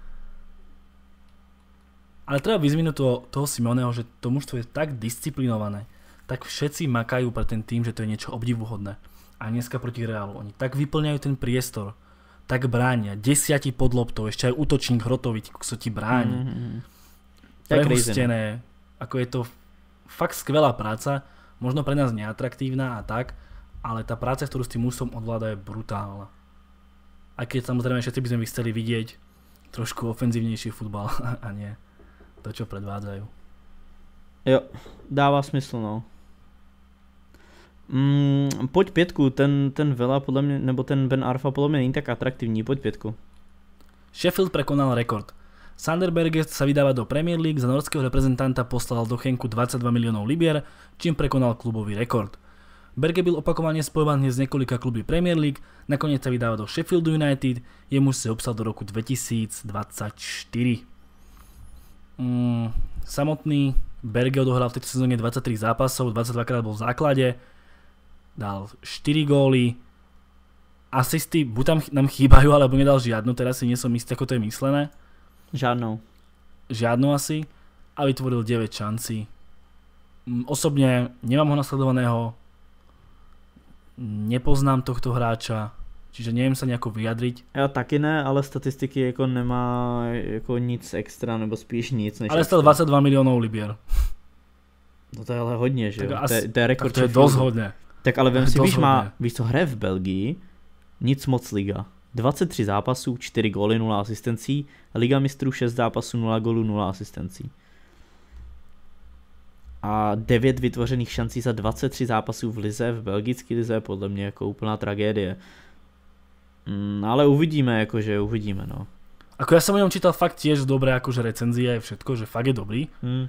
[SPEAKER 2] Ale treba vyzvinúť toho Simoneho, že to mužstvo je tak disciplinované, tak všetci makajú pre ten tým, že to je niečo obdivuhodné. A dneska proti Realu oni tak vyplňajú ten priestor, tak bránia, 10 pod loptou, ešte aj útočník Hrotoviť, kto ti bráni. Prehustené, ako je to fakt skvelá práca, možno pre nás neatraktívna a tak, ale tá práca, ktorú s tým mužstvom odvláda, je brutálna. Aj keď samozrejme všetci by sme chceli vidieť trošku ofenzívnejší futbal a nie to, čo predvádzajú.
[SPEAKER 1] Jo, dává smysl, no. Pojď pětku, ten Vela podle mě, nebo ten Ben Arfa podle mě není tak atraktivní, pojď pětku.
[SPEAKER 2] Sheffield prekonal rekord. Sander Berge sa vydáva do Premier League, za norského reprezentanta poslal do Chenku 22 miliónov libier, čím prekonal klubový rekord. Berge byl opakovaně spojovaný z několika kluby Premier League, nakonec sa vydáva do Sheffield United, jemu se obsal do roku 2024. Samotný Berge odohral v tejto sezóne 23 zápasov, 22 krát bol v základe, dal 4 góly, asisty buď tam nám chýbajú, alebo nedal žiadnu, teraz si nie som istý, ako to je myslené. Žiadnu asi, a vytvoril 9 šancí. Osobne nemám ho nasledovaného, nepoznám tohto hráča, čiže neviem sa nejako vyjadriť.
[SPEAKER 1] Já taky ne, ale statistiky jako nemá jako nic extra, nebo spíš nic než
[SPEAKER 2] ale stal 22 milionů libier.
[SPEAKER 1] No to je ale hodně, že jo? To je rekord.
[SPEAKER 2] To je dost hodně.
[SPEAKER 1] Tak ale vem si, víš co, hraje v Belgii, nic moc liga. 23 zápasů, 4 góly, 0 asistencí, Liga mistrů 6 zápasů, 0 gólů, 0 asistencí. A 9 vytvořených šancí za 23 zápasů v lize, v belgické lize je podle mě jako úplná tragédie. Ale uvidíme, jakože uvidíme, no.
[SPEAKER 2] Ako ja som o ňom čítal fakt tiež dobré, akože recenzie je všetko, že fakt je dobrý.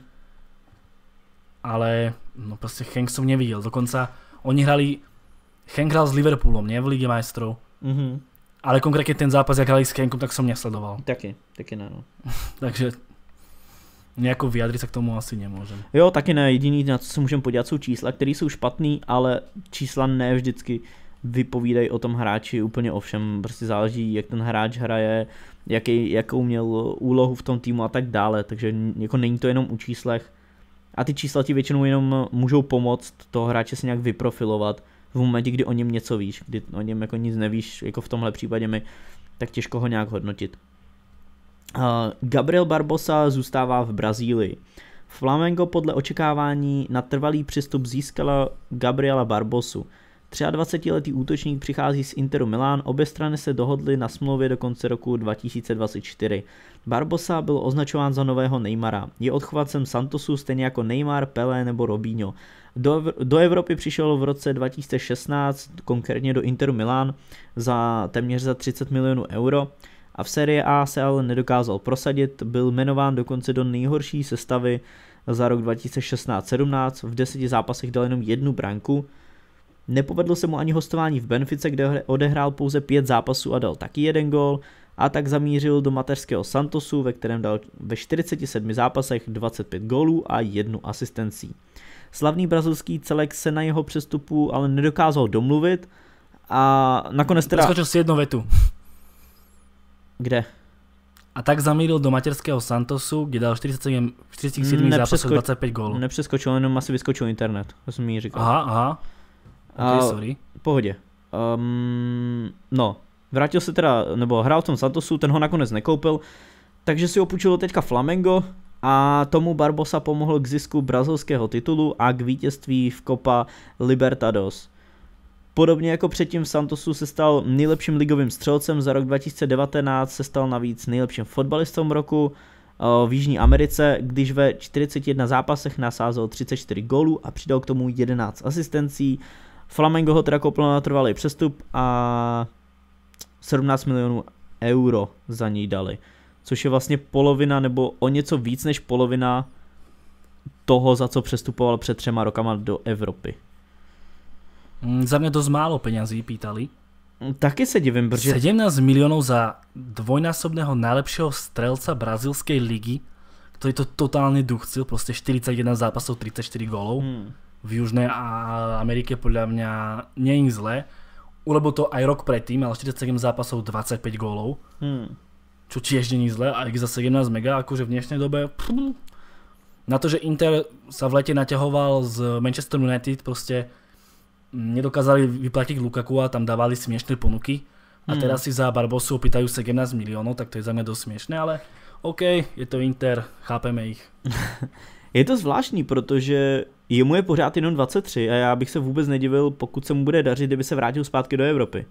[SPEAKER 2] Ale no proste Henk som nevidel, dokonca oni hrali, Henk hral s Liverpoolom, nie v Lige majstrov. Ale konkrétne ten zápas, jak hrali s Henkom, tak som nesledoval.
[SPEAKER 1] Taky ne, no.
[SPEAKER 2] Takže nejako vyjadriť sa k tomu asi nemôžem.
[SPEAKER 1] Jo, taky ne, jediný, na co se můžeme podívat, jsou čísla, které jsou špatný, ale čísla ne vždycky vypovídají o tom hráči úplně o všem, prostě záleží, jak ten hráč hraje, jakou měl úlohu v tom týmu a tak dále, takže jako není to jenom u číslech. A ty čísla ti většinou jenom můžou pomoct toho hráče se nějak vyprofilovat v momentě, kdy o něm něco víš, kdy o něm jako nic nevíš, jako v tomhle případě mi, tak těžko ho nějak hodnotit. Gabriel Barbosa zůstává v Brazílii. Flamengo podle očekávání na trvalý přístup získala Gabriela Barbosu. 23letý útočník přichází z Interu Milán, obě strany se dohodly na smlouvě do konce roku 2024. Barbosa byl označován za nového Neymara. Je odchovancem Santosu stejně jako Neymar, Pelé nebo Robinho. Do Evropy přišel v roce 2016, konkrétně do Interu Milán, téměř za 30 milionů euro. A v Serie A se ale nedokázal prosadit, byl jmenován dokonce do nejhorší sestavy za rok 2016-17, v 10 zápasech dal jenom 1 branku. Nepovedlo se mu ani hostování v Benfice, kde odehrál pouze 5 zápasů a dal taky 1 gól, a tak zamířil do mateřského Santosu, ve kterém dal ve 47 zápasech 25 gólů a 1 asistencí. Slavný brazilský celek se na jeho přestupu ale nedokázal domluvit a nakonec teda...
[SPEAKER 2] Preskočil si jednu vetu.
[SPEAKER 1] Kde?
[SPEAKER 2] A tak zamíril do materského Santosu, kde dal 47 zápasov 25 gólů.
[SPEAKER 1] Nepřeskočil, jenom asi vyskočil internet, to jsem mi říkal.
[SPEAKER 2] Aha. Okay, sorry.
[SPEAKER 1] Pohodě. No, vrátil se teda, nebo hrál v tom Santosu, ten ho nakonec nekoupil, takže si opůjčilo teďka Flamengo a tomu Barbosa pomohl k zisku brazilského titulu a k vítězství v Copa Libertadores. Podobně jako předtím v Santosu se stal nejlepším ligovým střelcem, za rok 2019 se stal navíc nejlepším fotbalistou roku v Jižní Americe, když ve 41 zápasech nasázel 34 gólů a přidal k tomu 11 asistencí. Flamengo ho teda koupilo na trvalý přestup a 17 milionů euro za něj dali, což je vlastně polovina nebo o něco víc než polovina toho, za co přestupoval před 3 rokama do Evropy.
[SPEAKER 2] Za mňa dosť málo peňazí pýtali.
[SPEAKER 1] Taky se divím, protože...
[SPEAKER 2] 17 miliónov za dvojnásobného najlepšieho strelca brazilskej ligy, ktorý to totálne duchcil, proste 41 zápasov, 34 gólov. V Južnej Amerike podľa mňa nie je zle. Urobil to aj rok predtým, ale 47 zápasov, 25 gólov. Čo tiež nie je zle, a za 17 mega, akože v dnešnej dobe... Na to, že Inter sa v lete naťahoval z Manchester United, proste nedokázali vyplatiť Lukaku a tam dávali smiešné ponuky. A teraz si za Barbosu opýtajú 17 miliónov, tak to je za mňa dosť smiešné, ale OK, je to Inter, chápeme ich.
[SPEAKER 1] Je to zvláštní, protože jemu je pořád jenom 23 a já bych se vůbec nedivil, pokud se mu bude dařit, kdyby se vrátil zpátky do Evropy.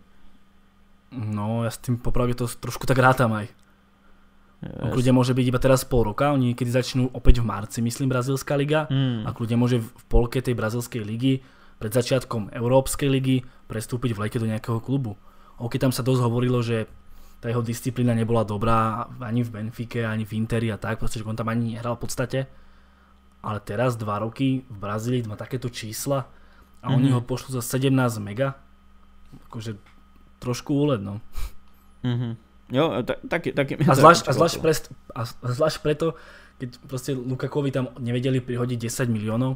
[SPEAKER 2] No, ja s tým popravde to trošku tak rátam aj. Kľudne môže byť iba teraz pol roka, oni niekedy začnú opäť v marci, myslím, brazilská liga, a kľudne môže v polke tej brazilskej ligy pred začiatkom Európskej ligy prestúpiť v lete do nejakého klubu. OK, tam sa dosť hovorilo, že tá jeho disciplína nebola dobrá ani v Benfike, ani v Interi a tak, proste, že on tam ani nehral v podstate. Ale teraz 2 roky v Brazílii má takéto čísla a oni ho pošlú za 17 mega. Akože trošku úled, no.
[SPEAKER 1] Jo, taky
[SPEAKER 2] a zvlášť preto, keď proste Lukakovi tam nevedeli prihodiť 10 miliónov.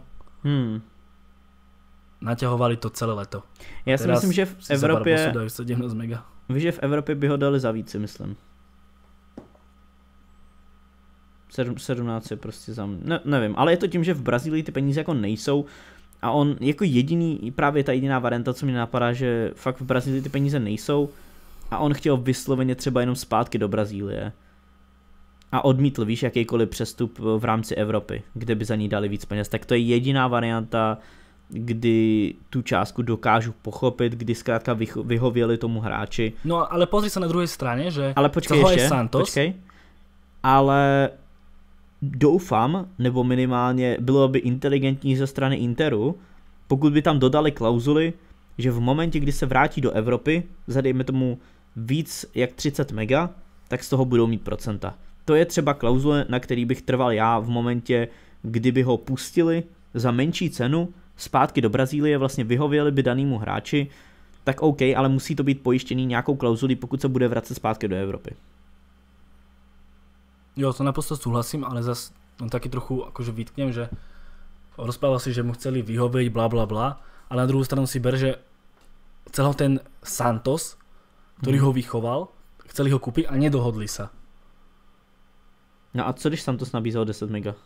[SPEAKER 2] Naťahovali to celé leto.
[SPEAKER 1] Já si myslím, že v Evropě...
[SPEAKER 2] dajú 17 mega.
[SPEAKER 1] Víš, že v Evropě by ho dali za víc, myslím. 17 je prostě za mě. Nevím, ale je to tím, že v Brazílii ty peníze jako nejsou a on jako jediný, právě ta jediná varianta, co mě napadá, že fakt v Brazílii ty peníze nejsou a on chtěl vysloveně třeba jenom zpátky do Brazílie. A odmítl, víš, jakýkoliv přestup v rámci Evropy, kde by za ní dali víc peněz. Tak to je jediná varianta, kdy tu částku dokážu pochopit, kdy zkrátka vyhověli tomu hráči.
[SPEAKER 2] No ale pozri sa na druhej strane, že
[SPEAKER 1] ale počkej ještě,
[SPEAKER 2] Santos.
[SPEAKER 1] Počkej. Ale doufám, nebo minimálně bylo by inteligentní ze strany Interu, pokud by tam dodali klauzuly, že v momentě, kdy se vrátí do Evropy, zadejme tomu víc jak 30 mega, tak z toho budou mít procenta. To je třeba klauzule, na který bych trval já v momentě, kdyby ho pustili za menší cenu zpátky do Brazílie, vlastně vyhověli by danému hráči, tak OK, ale musí to být pojištěný nějakou klauzulí, pokud se bude vracet zpátky do Evropy.
[SPEAKER 2] Jo, to naprosto súhlasím, ale zase taký trochu akože vytknem, že rozprával si, že mu chceli vyhovieť, bla bla bla, ale na druhú stranu si ber, že celý ten Santos, ktorý ho vychoval, chceli ho kúpiť a nedohodli sa.
[SPEAKER 1] No a co když Santos nabízel 10 mega?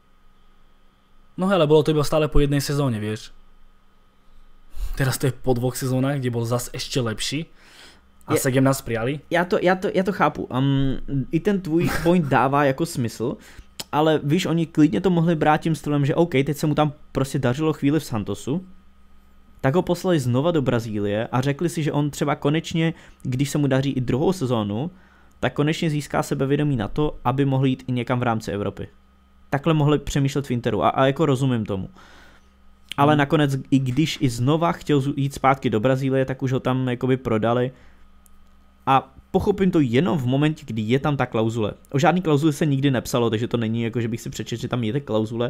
[SPEAKER 2] No ale bolo to iba stále po jednej sezóne, vieš. Teraz to je po 2 sezónach, kde bol zase ešte lepší. A 17 prijali?
[SPEAKER 1] Já to chápu. I ten tvůj point dává jako smysl, ale víš, oni klidně to mohli brát tím stylem, že OK, teď se mu tam prostě dařilo chvíli v Santosu tak ho poslali znova do Brazílie a řekli si, že on třeba konečně, když se mu daří i druhou sezónu, tak konečně získá sebevědomí na to, aby mohl jít i někam v rámci Evropy. Takhle mohli přemýšlet v Interu a jako rozumím tomu. Ale nakonec, i když i znova chtěl jít zpátky do Brazílie, tak už ho tam jakoby prodali. A pochopím to jenom v momentě, kdy je tam ta klauzule. O žádný klauzule se nikdy nepsalo, takže to není jako, že bych si přečetl, že tam je ta klauzule.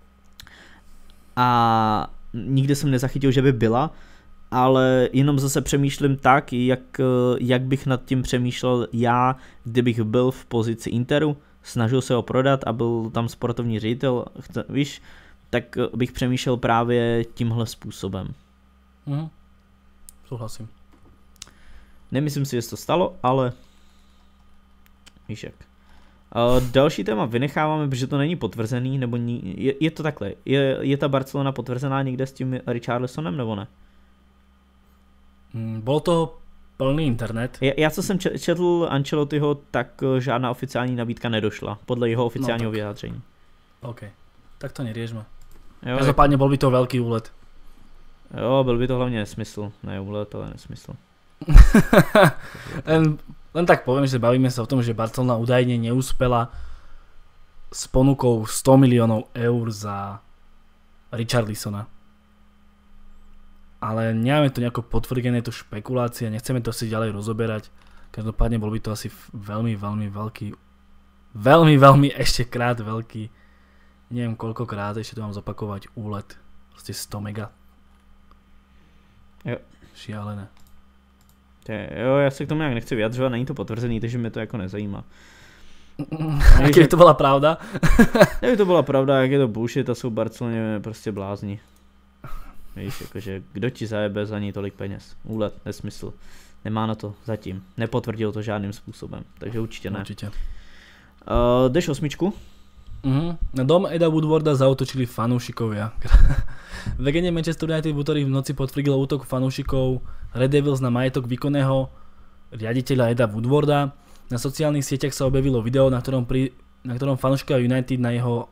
[SPEAKER 1] A nikdy jsem nezachytil, že by byla, ale jenom zase přemýšlím tak, jak bych nad tím přemýšlel já, kdybych byl v pozici Interu, snažil se ho prodat a byl tam sportovní ředitel, víš, tak bych přemýšlel právě tímhle způsobem.
[SPEAKER 2] Souhlasím.
[SPEAKER 1] Nemyslím si, že to stalo, ale víš jak. Další téma vynecháváme, protože to není potvrzený, nebo je to takhle. Je ta Barcelona potvrzená někde s tím Richarlisonem, nebo ne?
[SPEAKER 2] Bolo to plný internet.
[SPEAKER 1] Já co jsem četl Ancelottiho, tak žádná oficiální nabídka nedošla, podle jeho oficiálního vyjádření.
[SPEAKER 2] OK, tak to neriešme. Každopádně bol by to veľký úlet.
[SPEAKER 1] Jo, byl by to hlavně nesmysl. Ne úlet, ale nesmysl.
[SPEAKER 2] Len tak poviem, že bavíme sa o tom, že Barcelona údajne neúspela s ponukou 100 miliónov eur za Richarlisona. Ale nemáme to nejako potvrdené, to špekulácia, nechceme to si ďalej rozoberať. Každopádne bol by to asi veľmi veľký, veľmi ešte krát veľký, neviem koľkokrát, ešte to mám zopakovať, úlet. Proste 100 mega.
[SPEAKER 1] Jo.
[SPEAKER 2] Šialené.
[SPEAKER 1] Jo, já se k tomu nějak nechci vyjadřovat, není to potvrzený, takže mě to jako nezajímá.
[SPEAKER 2] Kdyby to byla pravda?
[SPEAKER 1] Kdyby to byla pravda, jak je to bullshit a jsou Barceloně prostě blázni. Víš, jakože kdo ti zajebe za ní tolik peněz? Úlet, nesmysl. Nemá na to zatím. Nepotvrdil to žádným způsobem, takže určitě ne.
[SPEAKER 2] Určitě.
[SPEAKER 1] Jdeš osmičku?
[SPEAKER 2] Na dom Eda Woodwarda zaútočili fanúšikovia. Legende Manchester United v útorok v noci potvrdil útok fanúšikov Red Devils na majetok výkonného riaditeľa Eda Woodwarda. Na sociálnych sieťach sa objavilo video, na ktorom fanúšikovia United na jeho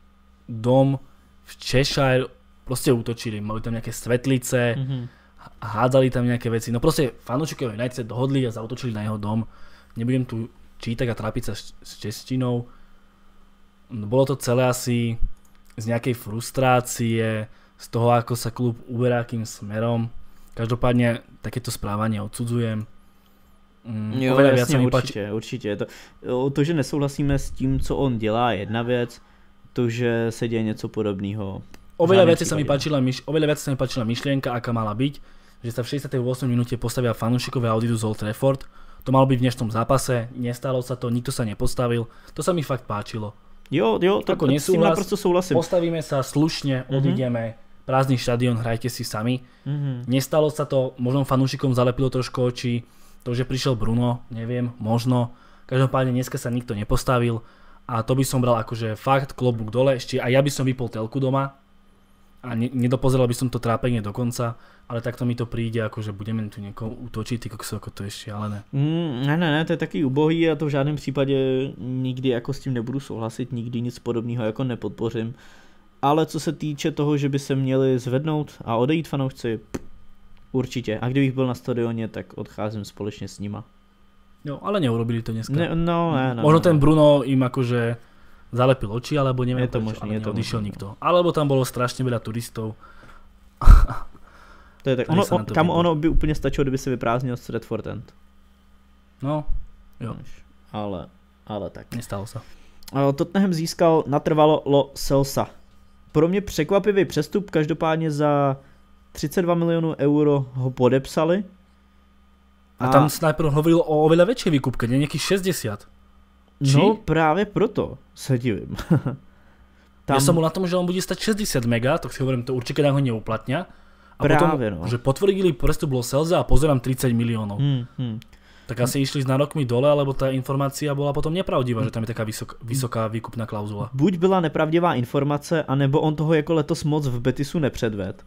[SPEAKER 2] dom v Cheshire proste útočili. Mali tam nejaké svetlice, hádzali tam nejaké veci. No proste fanúšikovia United sa dohodli a zaútočili na jeho dom. Nebudem tu čítať a trápiť sa s češtinou. Bolo to celé asi z nejakej frustrácie, z toho, ako sa klub uberá akým smerom. Každopádne takéto správanie odsudzujem.
[SPEAKER 1] Jo, jasně, určitě. To, že nesouhlasíme s tím, co on dělá, je jedna věc. To, že se děje něco podobného.
[SPEAKER 2] Oveľa viac sa mi páčila myšlienka, aká mala byť, že sa v 68. minúte postavia fanúšikovia a odídu z Old Trafford. To malo byť v dnešnom zápase, nestalo sa to, nikto sa nepostavil. To sa mi fakt páčilo.
[SPEAKER 1] Jo, to s tím naprosto souhlasím.
[SPEAKER 2] Postavíme sa slušne, odídeme, prázdny štadión, hrajte si sami. Nestalo sa to, možno fanúšikom zalepilo trošku oči, to, že prišiel Bruno, neviem, možno. Každopádne dneska sa nikto nepostavil a to by som bral akože fakt klobúk dole, ešte aj ja by som vypol telku doma a nedopozeral by som to trápenie do konca, ale takto mi to príde, akože budeme tu niekoho útočiť, ako to je šialené.
[SPEAKER 1] Ne, to je taky ubohý a to v žádném případě nikdy jako s tím nebudu souhlasit, nikdy nic podobného jako nepodpořím. Ale co se týče toho, že by se měli zvednout a odejít fanoušci, určitě. A kdybych byl na stadioně, tak odcházím společně s nima.
[SPEAKER 2] Jo, ale neurobili to dneska.
[SPEAKER 1] Ne.
[SPEAKER 2] Možno ten Bruno im akože zalepil oči, alebo neviem,
[SPEAKER 1] je to možný,
[SPEAKER 2] ale neodišiel nikto. Alebo tam bolo strašne veľa turistov.
[SPEAKER 1] To je tak. Ono by úplně stačilo, kdyby se vyprázdnil Stratford End.
[SPEAKER 2] No, jo.
[SPEAKER 1] Ale tak.
[SPEAKER 2] Nestalo sa.
[SPEAKER 1] Tottenham získal natrvalo Lo Celsa. Pro mě překvapivý přestup, každopádně za 32 milionů euro ho podepsali.
[SPEAKER 2] A tam najprv hovoril o oveľa väčšej výkupke, nie nejakých 60.
[SPEAKER 1] No právě proto se divím.
[SPEAKER 2] Ja som bol na tom, že on bude stať 60 mega, tak si hovorím, to určite ho neuplatňa. A
[SPEAKER 1] právě,
[SPEAKER 2] potom, že potvrdili prestup Lo Celsa a pozerám 30 miliónov. Tak asi išli s nárokmi dole, alebo tá informácia bola potom nepravdivá, že tam je taká vysoká výkupná klauzula.
[SPEAKER 1] Buď byla nepravdivá informace, anebo on toho jako letos moc v Betisu nepředved.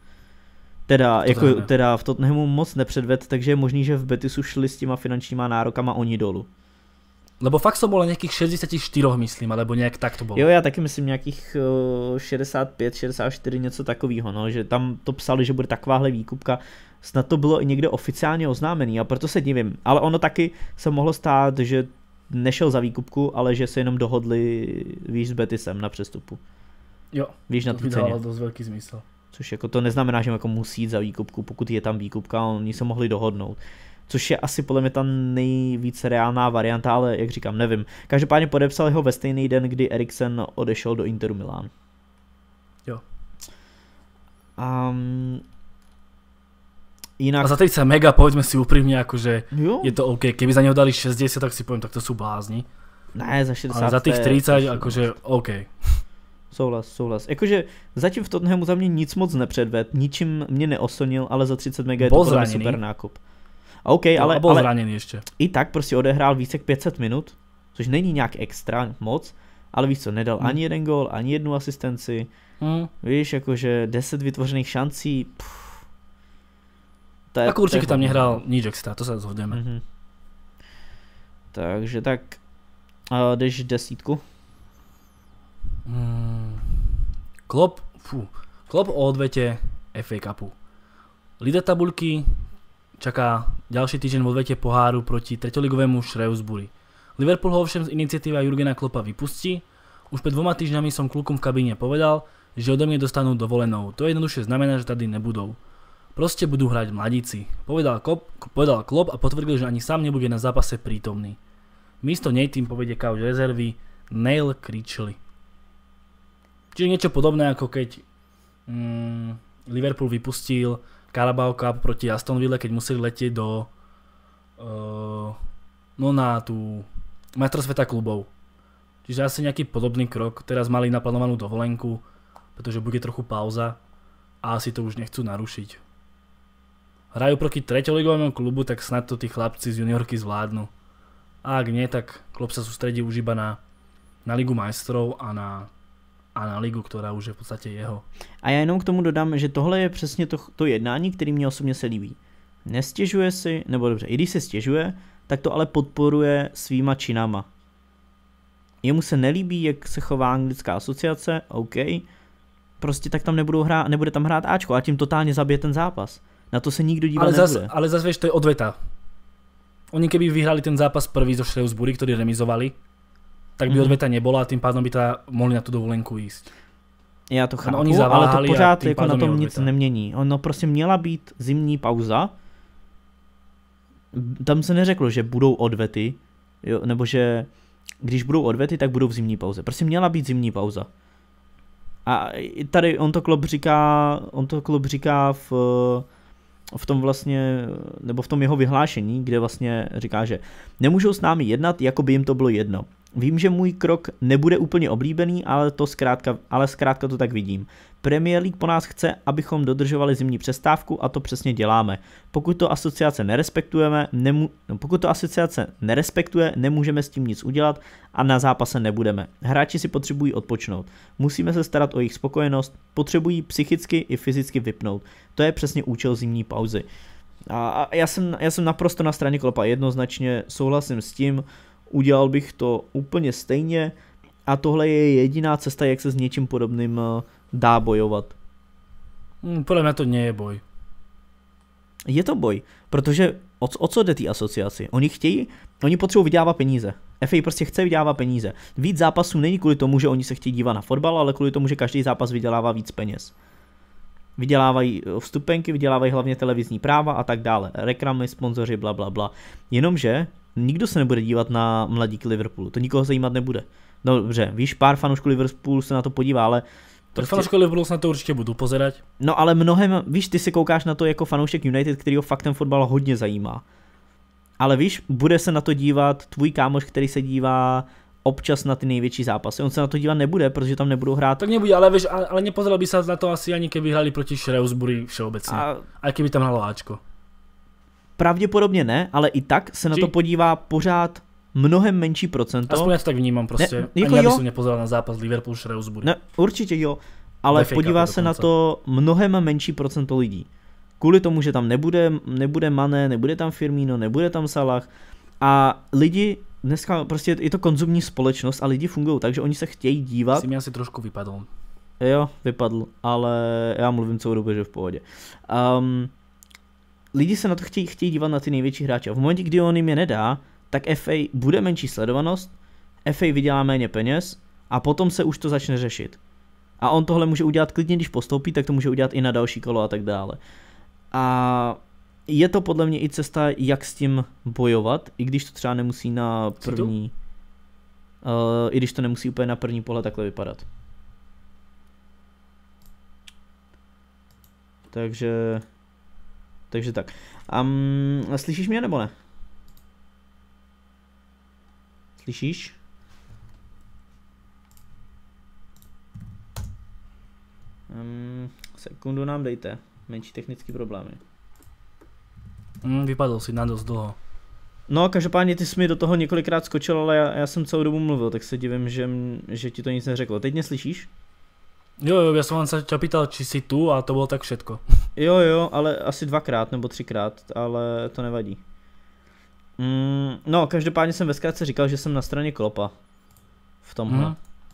[SPEAKER 1] Teda v Tottenhamu moc nepředved, takže je možný, že v Betisu šli s těma finančníma nárokama oni dolů.
[SPEAKER 2] Lebo fakt som bol nejakých 64, myslím, alebo nejak tak to bolo.
[SPEAKER 1] Jo, já taky myslím nějakých 65, 64, něco takového, no, že tam to psali, že bude takováhle výkupka. Snad to bylo i někde oficiálně oznámený a proto se divím. Ale ono taky se mohlo stát, že nešel za výkupku, ale že se jenom dohodli, víš, s Betisem na přestupu.
[SPEAKER 2] Jo,
[SPEAKER 1] víš, na
[SPEAKER 2] to by dávalo dosť veľký zmysel.
[SPEAKER 1] Což jako to neznamená, že jako musí jít za výkupku, pokud je tam výkupka, oni se mohli dohodnout. Což je asi podle mě ta nejvíc reálná varianta, ale jak říkám, nevím. Každopádně podepsal ho ve stejný den, kdy Eriksen odešel do Interu Milán.
[SPEAKER 2] Jo.
[SPEAKER 1] Inak...
[SPEAKER 2] A za 30 mega, povedzme si úprimne, akože jo? Je to OK. Keby za neho dali 60, tak si poviem, tak to sú blázni.
[SPEAKER 1] Ne, za 60.
[SPEAKER 2] Ale za tých 30, akože OK.
[SPEAKER 1] Souhlas. Jakože zatím v Tottenhamu za mě nic moc nepředved, ničím mě neoslnil, ale za 30 mega je to podle mě super nákup. OK, ale
[SPEAKER 2] zraněný ještě.
[SPEAKER 1] I tak prostě odehrál více jak 500 minut, což není nějak extra moc, ale víš co, nedal ani jeden gól, ani jednu asistenci. Víš, jakože 10 vytvořených šancí.
[SPEAKER 2] Ako určitě tam nehrál nič extra, to se zhodneme.
[SPEAKER 1] Takže tak, jdeš 10.
[SPEAKER 2] Klopp o odvete FA Cupu. Líder tabuľky čaká ďalší týždeň v odvete poháru proti treťoligovému Shrewsbury. Liverpool ho ovšem z iniciatíva Jurgena Kloppa vypustí. Už pred 2 týždňami som klukom v kabíne povedal, že odo mne dostanú dovolenou. To jednoduše znamená, že tady nebudou. Proste budú hrať mladíci. Povedal Klopp a potvrdil, že ani sám nebude na zápase prítomný. Místo nej tým povedie kauč rezervy Neil Critchley. Čiže niečo podobné ako keď Liverpool vypustil Carabao Cup proti Aston Ville, keď museli letieť na tú majstrov sveta klubov. Čiže asi nejaký podobný krok. Teraz mali naplánovanú dovolenku, pretože bude trochu pauza a asi to už nechcú narušiť. Hrajú proti treťoligovému klubu, tak snad to tí chlapci z juniorky zvládnu. A ak nie, tak klub sa sústredí už iba na Ligu majstrov a na ligu, která už je v podstatě jeho.
[SPEAKER 1] A já jenom k tomu dodám, že tohle je přesně to jednání, který mě osobně se líbí. Nestěžuje si, nebo dobře, i když se stěžuje, tak to ale podporuje svýma činama. Jemu se nelíbí, jak se chová anglická asociace, OK, prostě tak tam nebude tam hrát Ačko a tím totálně zabije ten zápas. Na to se nikdo dívat nebude.
[SPEAKER 2] Ale zase vieš, to je odveta. Oni keby vyhrali ten zápas prvý zo Shrewsbury, ktorí remizovali, tak by odveta nebola a tým pádom by mohli na tu dovolenku ísť.
[SPEAKER 1] Já to chápu, ale to pořád jako na tom nic nemění. Ono prostě měla být zimní pauza. Tam se neřeklo, že budou odvety, jo, nebo že když budou odvety, tak budou v zimní pauze. Prostě měla být zimní pauza. A tady on to klub říká v tom vlastně, nebo v tom jeho vyhlášení, kde vlastně říká, že nemůžou s námi jednat, jako by jim to bylo jedno. Vím, že můj krok nebude úplně oblíbený, ale zkrátka to tak vidím. Premier League po nás chce, abychom dodržovali zimní přestávku a to přesně děláme. Pokud to asociace nerespektuje, nemůžeme s tím nic udělat a na zápase nebudeme. Hráči si potřebují odpočnout. Musíme se starat o jejich spokojenost, potřebují psychicky i fyzicky vypnout. To je přesně účel zimní pauzy. A já jsem naprosto na straně Kloppa, jednoznačně souhlasím s tím, udělal bych to úplně stejně a tohle je jediná cesta, jak se s něčím podobným dá bojovat.
[SPEAKER 2] Podle mě to nie je boj.
[SPEAKER 1] Je to boj, protože o co jde té asociaci? Oni potřebují vydělávat peníze. FA prostě chce vydělávat peníze. Víc zápasů není kvůli tomu, že oni se chtějí dívat na fotbal, ale kvůli tomu, že každý zápas vydělává víc peněz. Vydělávají vstupenky, vydělávají hlavně televizní práva a tak dále. Reklamy, sponzoři, bla bla bla. Jenomže nikdo se nebude dívat na mladíky Liverpoolu, to nikoho zajímat nebude. No dobře, víš, pár fanoušků Liverpoolu se na to podívá, ale...
[SPEAKER 2] Prostě... Fanoušky Liverpoolu se na to určitě budou pozerať.
[SPEAKER 1] No ale víš, ty se koukáš na to jako fanoušek United, kterýho fakt ten fotbal hodně zajímá. Ale víš, bude se na to dívat tvůj kámoš, který se dívá občas na ty největší zápasy. On se na to dívat nebude, protože tam nebudou hrát.
[SPEAKER 2] Tak nebude, ale víš, ale nepozeral by se na to asi ani keby hrali proti Shrewsbury všeobecně. A keby tam hralo Ačko.
[SPEAKER 1] Pravděpodobně ne, ale i tak se na to podívá pořád mnohem menší procento.
[SPEAKER 2] Aspoň já to tak vnímám prostě. Ani já bych se nepozeral na zápas Liverpool-Shrewsbury.
[SPEAKER 1] Ne, určitě jo, ale podívá se na to mnohem menší procento lidí. Kvůli tomu, že tam nebude Mané, nebude tam Firmino, nebude tam Salah a lidi dneska prostě je to konzumní společnost a lidi fungují tak, že oni se chtějí dívat.
[SPEAKER 2] Si mi asi trošku vypadl.
[SPEAKER 1] Jo, vypadl, ale já mluvím celou dobu, že v pohodě. Lidi se na to chtějí dívat na ty největší hráče. V momentě, kdy on jim je nedá, tak FA bude menší sledovanost, FA vydělá méně peněz a potom se už to začne řešit. A on tohle může udělat klidně, když postoupí, tak to může udělat i na další kolo a tak dále. A je to podle mě i cesta, jak s tím bojovat, i když to třeba nemusí na první... I když to nemusí úplně na první pohled takhle vypadat. Takže tak. Slyšíš mě nebo ne? Slyšíš? Sekundu nám dejte. Menší technické problémy.
[SPEAKER 2] Vypadl si na dost dlouho.
[SPEAKER 1] No, každopádně ty jsi mi do toho několikrát skočil, ale já jsem celou dobu mluvil, tak se divím, že ti to nic neřeklo. Teď mě slyšíš?
[SPEAKER 2] Jo, já jsem se tě pýtal, či jsi tu a to bylo tak všetko.
[SPEAKER 1] Jo, ale asi 2x nebo 3x, ale to nevadí. No, každopádně jsem ve zkrátce říkal, že jsem na straně Kloppa. V tomhle.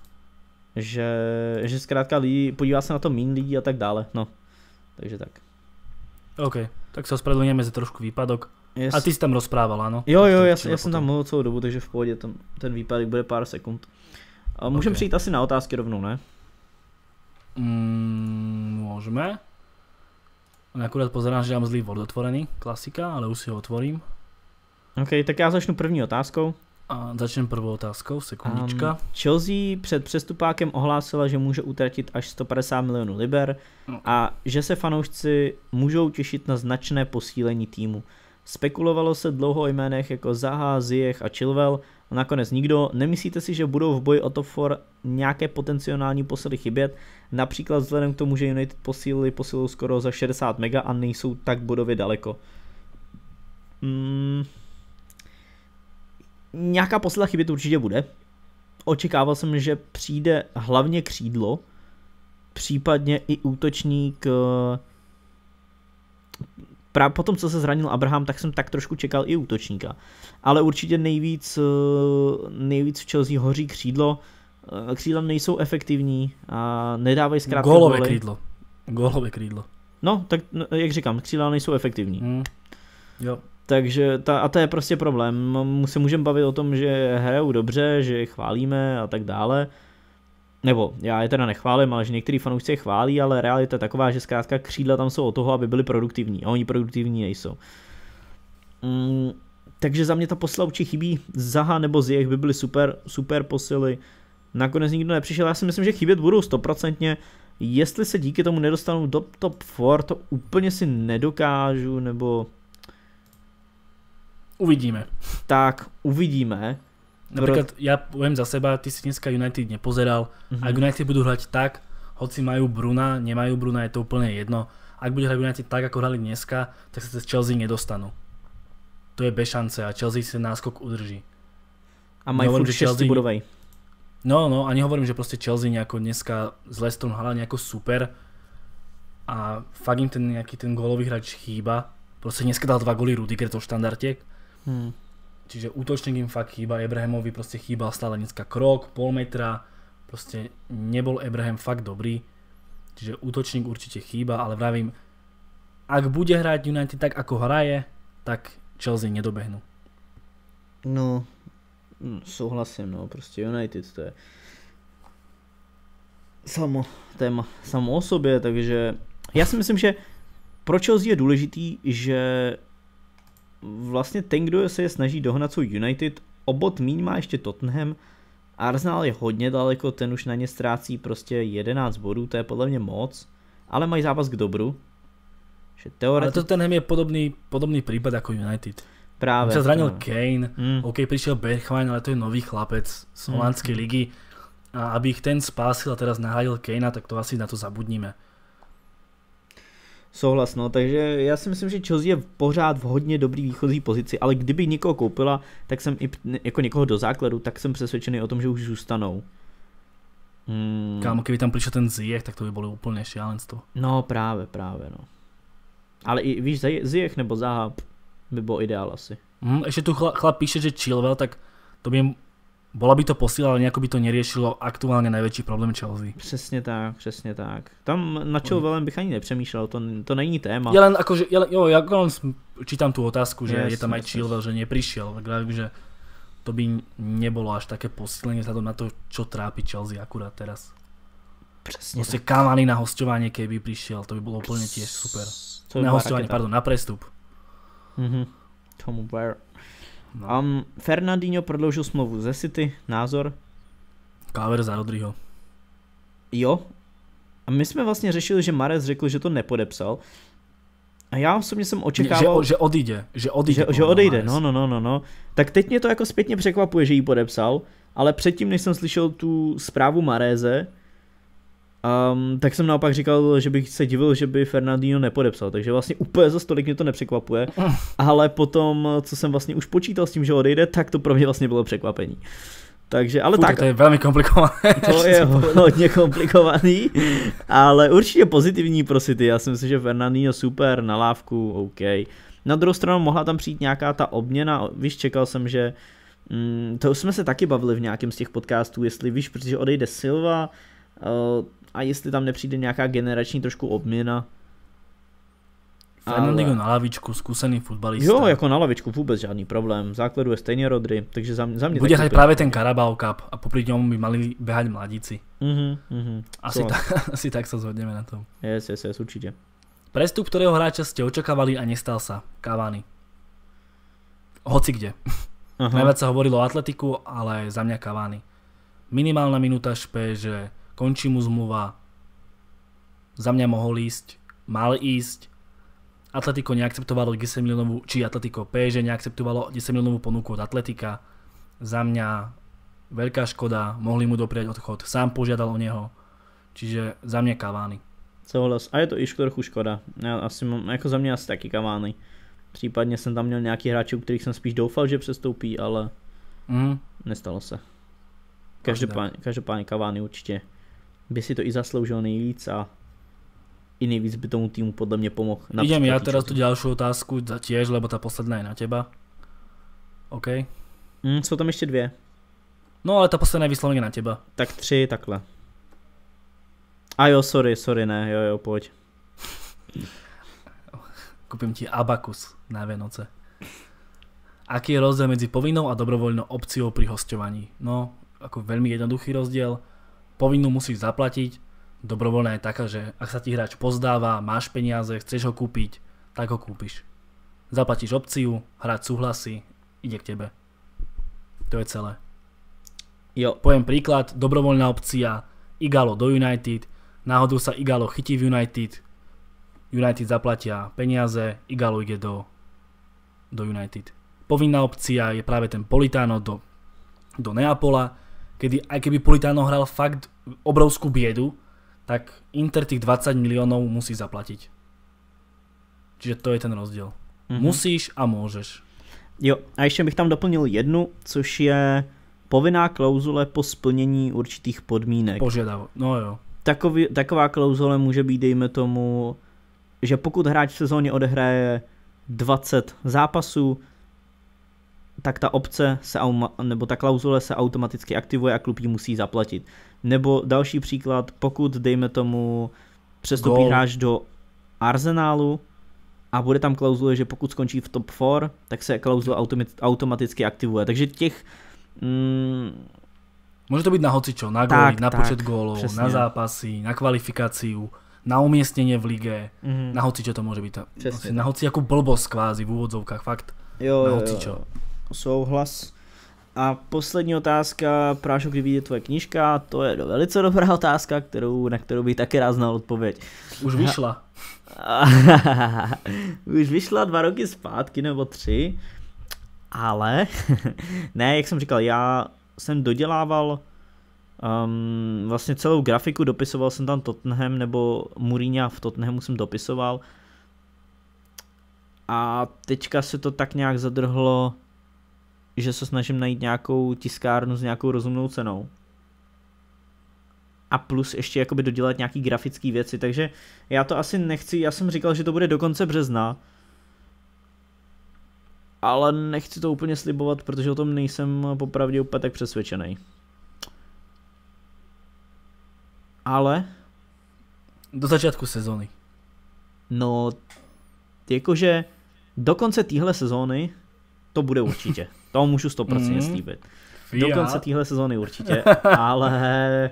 [SPEAKER 1] Že zkrátka lidi, podívá se na to míň lidí a tak dále, no. Takže tak.
[SPEAKER 2] OK, tak se ospravedlňujeme za trošku výpadok. Yes. A ty jsi tam rozprával, ano?
[SPEAKER 1] Jo, já jsem tam mluvil celou dobu, takže v pohodě ten výpadek bude pár sekund. A můžeme přijít asi na otázky rovnou, ne?
[SPEAKER 2] Môžeme. Akurát pozerám, že mám zlý Word otvorený, klasika, ale už si ho otvorím.
[SPEAKER 1] OK, tak já začnu první otázkou.
[SPEAKER 2] A začnem prvou otázkou, sekundička.
[SPEAKER 1] Chelsea před přestupákem ohlásila, že může utratit až 150 milionů liber a že se fanoušci můžou těšit na značné posílení týmu. Spekulovalo se dlouho o jménech jako Zaha, Ziyech a Chilwell, a nakonec nikdo. Nemyslíte si, že budou v boji o top 4 nějaké potenciální posily chybět? Například vzhledem k tomu, že United posílili posilou skoro za 60 mega a nejsou tak bodově daleko. Nějaká posila chybět určitě bude. Očekával jsem, že přijde hlavně křídlo, případně i útočník. Právě potom, co se zranil Abraham, tak jsem tak trošku čekal i útočníka. Ale určitě nejvíc v Chelsea hoří křídlo. Křídla nejsou efektivní a nedávají zkrátka góly.
[SPEAKER 2] Gólové křídlo.
[SPEAKER 1] No, tak jak říkám, křídla nejsou efektivní.
[SPEAKER 2] Jo.
[SPEAKER 1] Takže to je prostě problém. Se můžeme bavit o tom, že hrajou dobře, že je chválíme a tak dále. Nebo já je teda nechválím, ale že některý fanoušci je chválí, ale realita je taková, že zkrátka křídla tam jsou od toho, aby byli produktivní a oni produktivní nejsou. Takže za mě ta posila určitě chybí. Zaha nebo Ziyech by byly super posily. Nakonec nikdo nepřišel, já si myslím, že chybět budou 100%. Jestli se díky tomu nedostanou do top 4, to úplně si nedokážu, nebo...
[SPEAKER 2] Uvidíme.
[SPEAKER 1] Tak, uvidíme.
[SPEAKER 2] Napríklad ja poviem za seba, ty si dneska United nepozeral. Ak United budú hrať tak, hoci majú Bruna, nemajú Bruna, je to úplne jedno. Ak bude hrať United tak, ako hrali dneska, tak sa cez Chelsea nedostanú. To je bez šance a Chelsea si náskok udrží.
[SPEAKER 1] A majú furt 6 bodovej.
[SPEAKER 2] No, a nehovorím, že proste Chelsea nejako dneska s Leicesterom hrala nejako super a fakt im ten gólový hráč chýba. Proste dneska dal 2 góly Rudiger, to štandardiek. Čiže útočník im fakt chýba, Abrahamovi proste chýbal stále dneska krok, pol metra, proste nebol Abraham fakt dobrý, čiže útočník určite chýba, ale vravím, ak bude hrať United tak ako hraje, tak Chelsea nedobehnú.
[SPEAKER 1] No, souhlasím, no, prostě United to je téma samo o sobě, takže já si myslím, že pro Chelsea je důležitý, že vlastně ten, kdo se je snaží dohnat, jsou United, o bod míň má ještě Tottenham, Arsenal je hodně daleko, ten už na ně ztrácí prostě 11 bodů, to je podle mě moc, ale mají zápas k dobru.
[SPEAKER 2] Ale Tottenham je podobný prípad ako United.
[SPEAKER 1] Práve.
[SPEAKER 2] Sa zranil Kane, OK, prišiel Bergwijn, ale to je nový chlapec z holandskej ligy a aby ich ten spásil a teraz nahradil Kanea, tak to asi na to zabudníme.
[SPEAKER 1] Souhlas, no, takže já si myslím, že Chelsea je pořád v hodně dobrý výchozí pozici, ale kdyby někoho koupila, tak jsem i jako někoho do základu, tak jsem přesvědčený o tom, že už zůstanou.
[SPEAKER 2] Kámo, keby tam přišel ten Ziyech, tak to by bylo úplně šialenstvo.
[SPEAKER 1] No právě, no. Ale i víš, Ziyech nebo Zaha by bylo ideál asi.
[SPEAKER 2] Ešte tu chlap píše, že Chilwell, tak Bola by to posila, ale nejako by to neriešilo aktuálne najväčší problém Chelsea.
[SPEAKER 1] Přesně tak. Tam na Chilwellem bych ani nepřemýšlel, to není téma.
[SPEAKER 2] Ja len čítam tú otázku, že je tam aj Chilwell, že neprišiel, tak vravím, že to by nebolo až také posílenie vzhľadom na to, čo trápi Chelsea akurát teraz.
[SPEAKER 1] Přesně
[SPEAKER 2] tak. Cavani na hosťovanie, keby prišiel, to by bolo úplne tiež super. Na hosťovanie, na prestup.
[SPEAKER 1] Tomu Blair. No. Fernandinho prodloužil smlouvu ze City, názor?
[SPEAKER 2] Káver za Rodriho.
[SPEAKER 1] Jo. A my jsme vlastně řešili, že Mahrez řekl, že to nepodepsal. A já osobně jsem očekával...
[SPEAKER 2] Že odejde. Že
[SPEAKER 1] odejde, no. Tak teď mě to jako zpětně překvapuje, že ji podepsal, ale předtím, než jsem slyšel tu zprávu Mahreze, tak jsem naopak říkal, že bych se divil, že by Fernandinho nepodepsal, takže vlastně úplně za stolik mě to nepřekvapuje, ale potom, co jsem vlastně už počítal s tím, že odejde, tak to pro mě vlastně bylo překvapení. Takže, ale tak...
[SPEAKER 2] To je velmi komplikované.
[SPEAKER 1] To je hodně komplikovaný, ale určitě pozitivní pro City, já si myslím, že Fernandinho super, na lávku, OK. Na druhou stranu mohla tam přijít nějaká ta obměna, víš, čekal jsem, že... to jsme se taky bavili v nějakém z těch podcastů, jestli víš, protože odejde Silva, a jestli tam nepřijde nějaká generační trošku obměna.
[SPEAKER 2] Fernandinho na lavičku, skúsený futbalista.
[SPEAKER 1] Jo, jako na lavičku vůbec žádný problém. V základu je stejně Rodri, takže za mě...
[SPEAKER 2] Bude hrať práve ten Carabao Cup a popri ňom by mali behať mladíci. Asi tak sa zhodneme na tom.
[SPEAKER 1] Yes, určite.
[SPEAKER 2] Prestup, ktorého hráča ste očakávali a nestal sa? Cavani. Hoci kde. Najviac sa hovorilo o Atletiku, ale za mňa Cavani. Minimálna minúta špe, že končí mu zmluva, za mňa mohol ísť, mal ísť, Atletico neakceptovalo 10 miliónovú, či Atletico PSG neakceptovalo 10 miliónovú ponuku od Atletika, za mňa veľká škoda, mohli mu dopriať odchod, sám požiadal o neho, čiže za mňa Cavani.
[SPEAKER 1] Souhlas, a je to i trochu škoda, já asi mám, jako za mě asi taky Cavani, případně jsem tam měl nějaký hráči, u kterých jsem spíš doufal, že přestoupí, ale nestalo se. Každopádně Cavani určitě by si to i zasloužil nejvíc a i nejvíc by tomu týmu podľa mňa pomohl.
[SPEAKER 2] Idem ja teraz tú ďalšiu otázku tiež, lebo tá posledná je na teba. OK?
[SPEAKER 1] Sú tam ešte dvě.
[SPEAKER 2] No ale tá posledná je vyslovene na teba.
[SPEAKER 1] Tak 3 takhle. A jo, sorry, ne, jo, poď.
[SPEAKER 2] Kúpim ti abakus na Vianoce. Aký je rozdiel medzi povinnou a dobrovoľnou opciou pri hosťovaní? No, ako veľmi jednoduchý rozdiel. Povinnú musíš zaplatiť, dobrovoľná je taká, že ak sa ti hráč pozdáva, máš peniaze, chceš ho kúpiť, tak ho kúpiš. Zaplatíš opciu, hráč súhlasí, ide k tebe. To je celé.
[SPEAKER 1] Jo.
[SPEAKER 2] Poviem príklad, dobrovoľná opcia, Igalo do United, náhodou sa Igalo chytí v United zaplatia peniaze, Igalo ide do United. Povinná opcia je práve ten Politano do Neapola, kedy aj keby Politano hral fakt obrovskú biedu, tak Inter tých 20 miliónov musí zaplatiť. Čiže to je ten rozdiel. Musíš a môžeš.
[SPEAKER 1] Jo, a ještě bych tam doplnil jednu, což je povinná klauzule po splnění určitých podmínek.
[SPEAKER 2] Požiadav, no jo.
[SPEAKER 1] Taková klauzule může být, dejme tomu, že pokud hráč v sezóně odehraje 20 zápasů, tak ta opce nebo ta klauzule se automaticky aktivuje a klub ji musí zaplatit. Nebo další příklad, pokud dejme tomu přestoupí hráč do Arsenálu a bude tam klauzule, že pokud skončí v top 4, tak se klauzule automaticky aktivuje. Takže těch...
[SPEAKER 2] Môže to byť na hocičo, na góly, na počet gólov, na zápasy, na kvalifikáciu, na umiestnenie v lige, na hocičo to môže byť. Na hociakú blbosť kvázi v úvodzovkách, fakt.
[SPEAKER 1] Jo, na hocičo. Souhlas. A poslední otázka, Prášo, kdy vyjde tvoje knížka, to je velice dobrá otázka, na kterou bych taky rád znal odpověď.
[SPEAKER 2] Už vyšla.
[SPEAKER 1] Už vyšla 2 roky zpátky nebo 3, ale ne, jak jsem říkal, já jsem dodělával vlastně celou grafiku, dopisoval jsem tam Tottenham nebo Mourinha v Tottenhamu jsem dopisoval a teďka se to tak nějak zadrhlo, že se snažím najít nějakou tiskárnu s nějakou rozumnou cenou. A plus ještě jakoby dodělat nějaký grafický věci, takže já to asi nechci, já jsem říkal, že to bude do konce března. ale nechci to úplně slibovat, protože o tom nejsem popravdě úplně tak přesvědčený. Ale?
[SPEAKER 2] Do začátku sezóny.
[SPEAKER 1] No, jakože do konce téhle sezóny to bude určitě. To můžu 100% slíbit. Do konce téhle sezóny určitě, ale...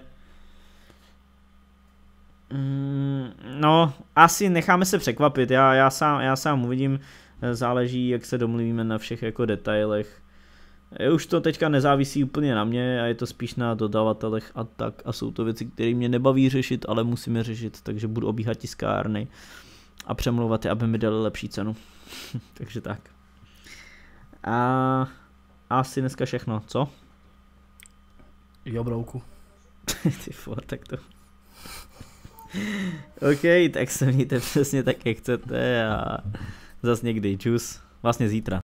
[SPEAKER 1] No, asi necháme se překvapit, já sám uvidím, záleží, jak se domluvíme na všech jako detailech. Už to teďka nezávisí úplně na mě a je to spíš na dodavatelech a tak a jsou to věci, které mě nebaví řešit, ale musíme řešit, takže budu obíhat tiskárny a přemlouvat je, aby mi dali lepší cenu. Takže tak. A asi dneska všechno, co?
[SPEAKER 2] Jo, brouku.
[SPEAKER 1] Ty vole, tak to... OK, tak se mějte přesně tak, jak chcete a zas někdy, čus. Vlastně zítra.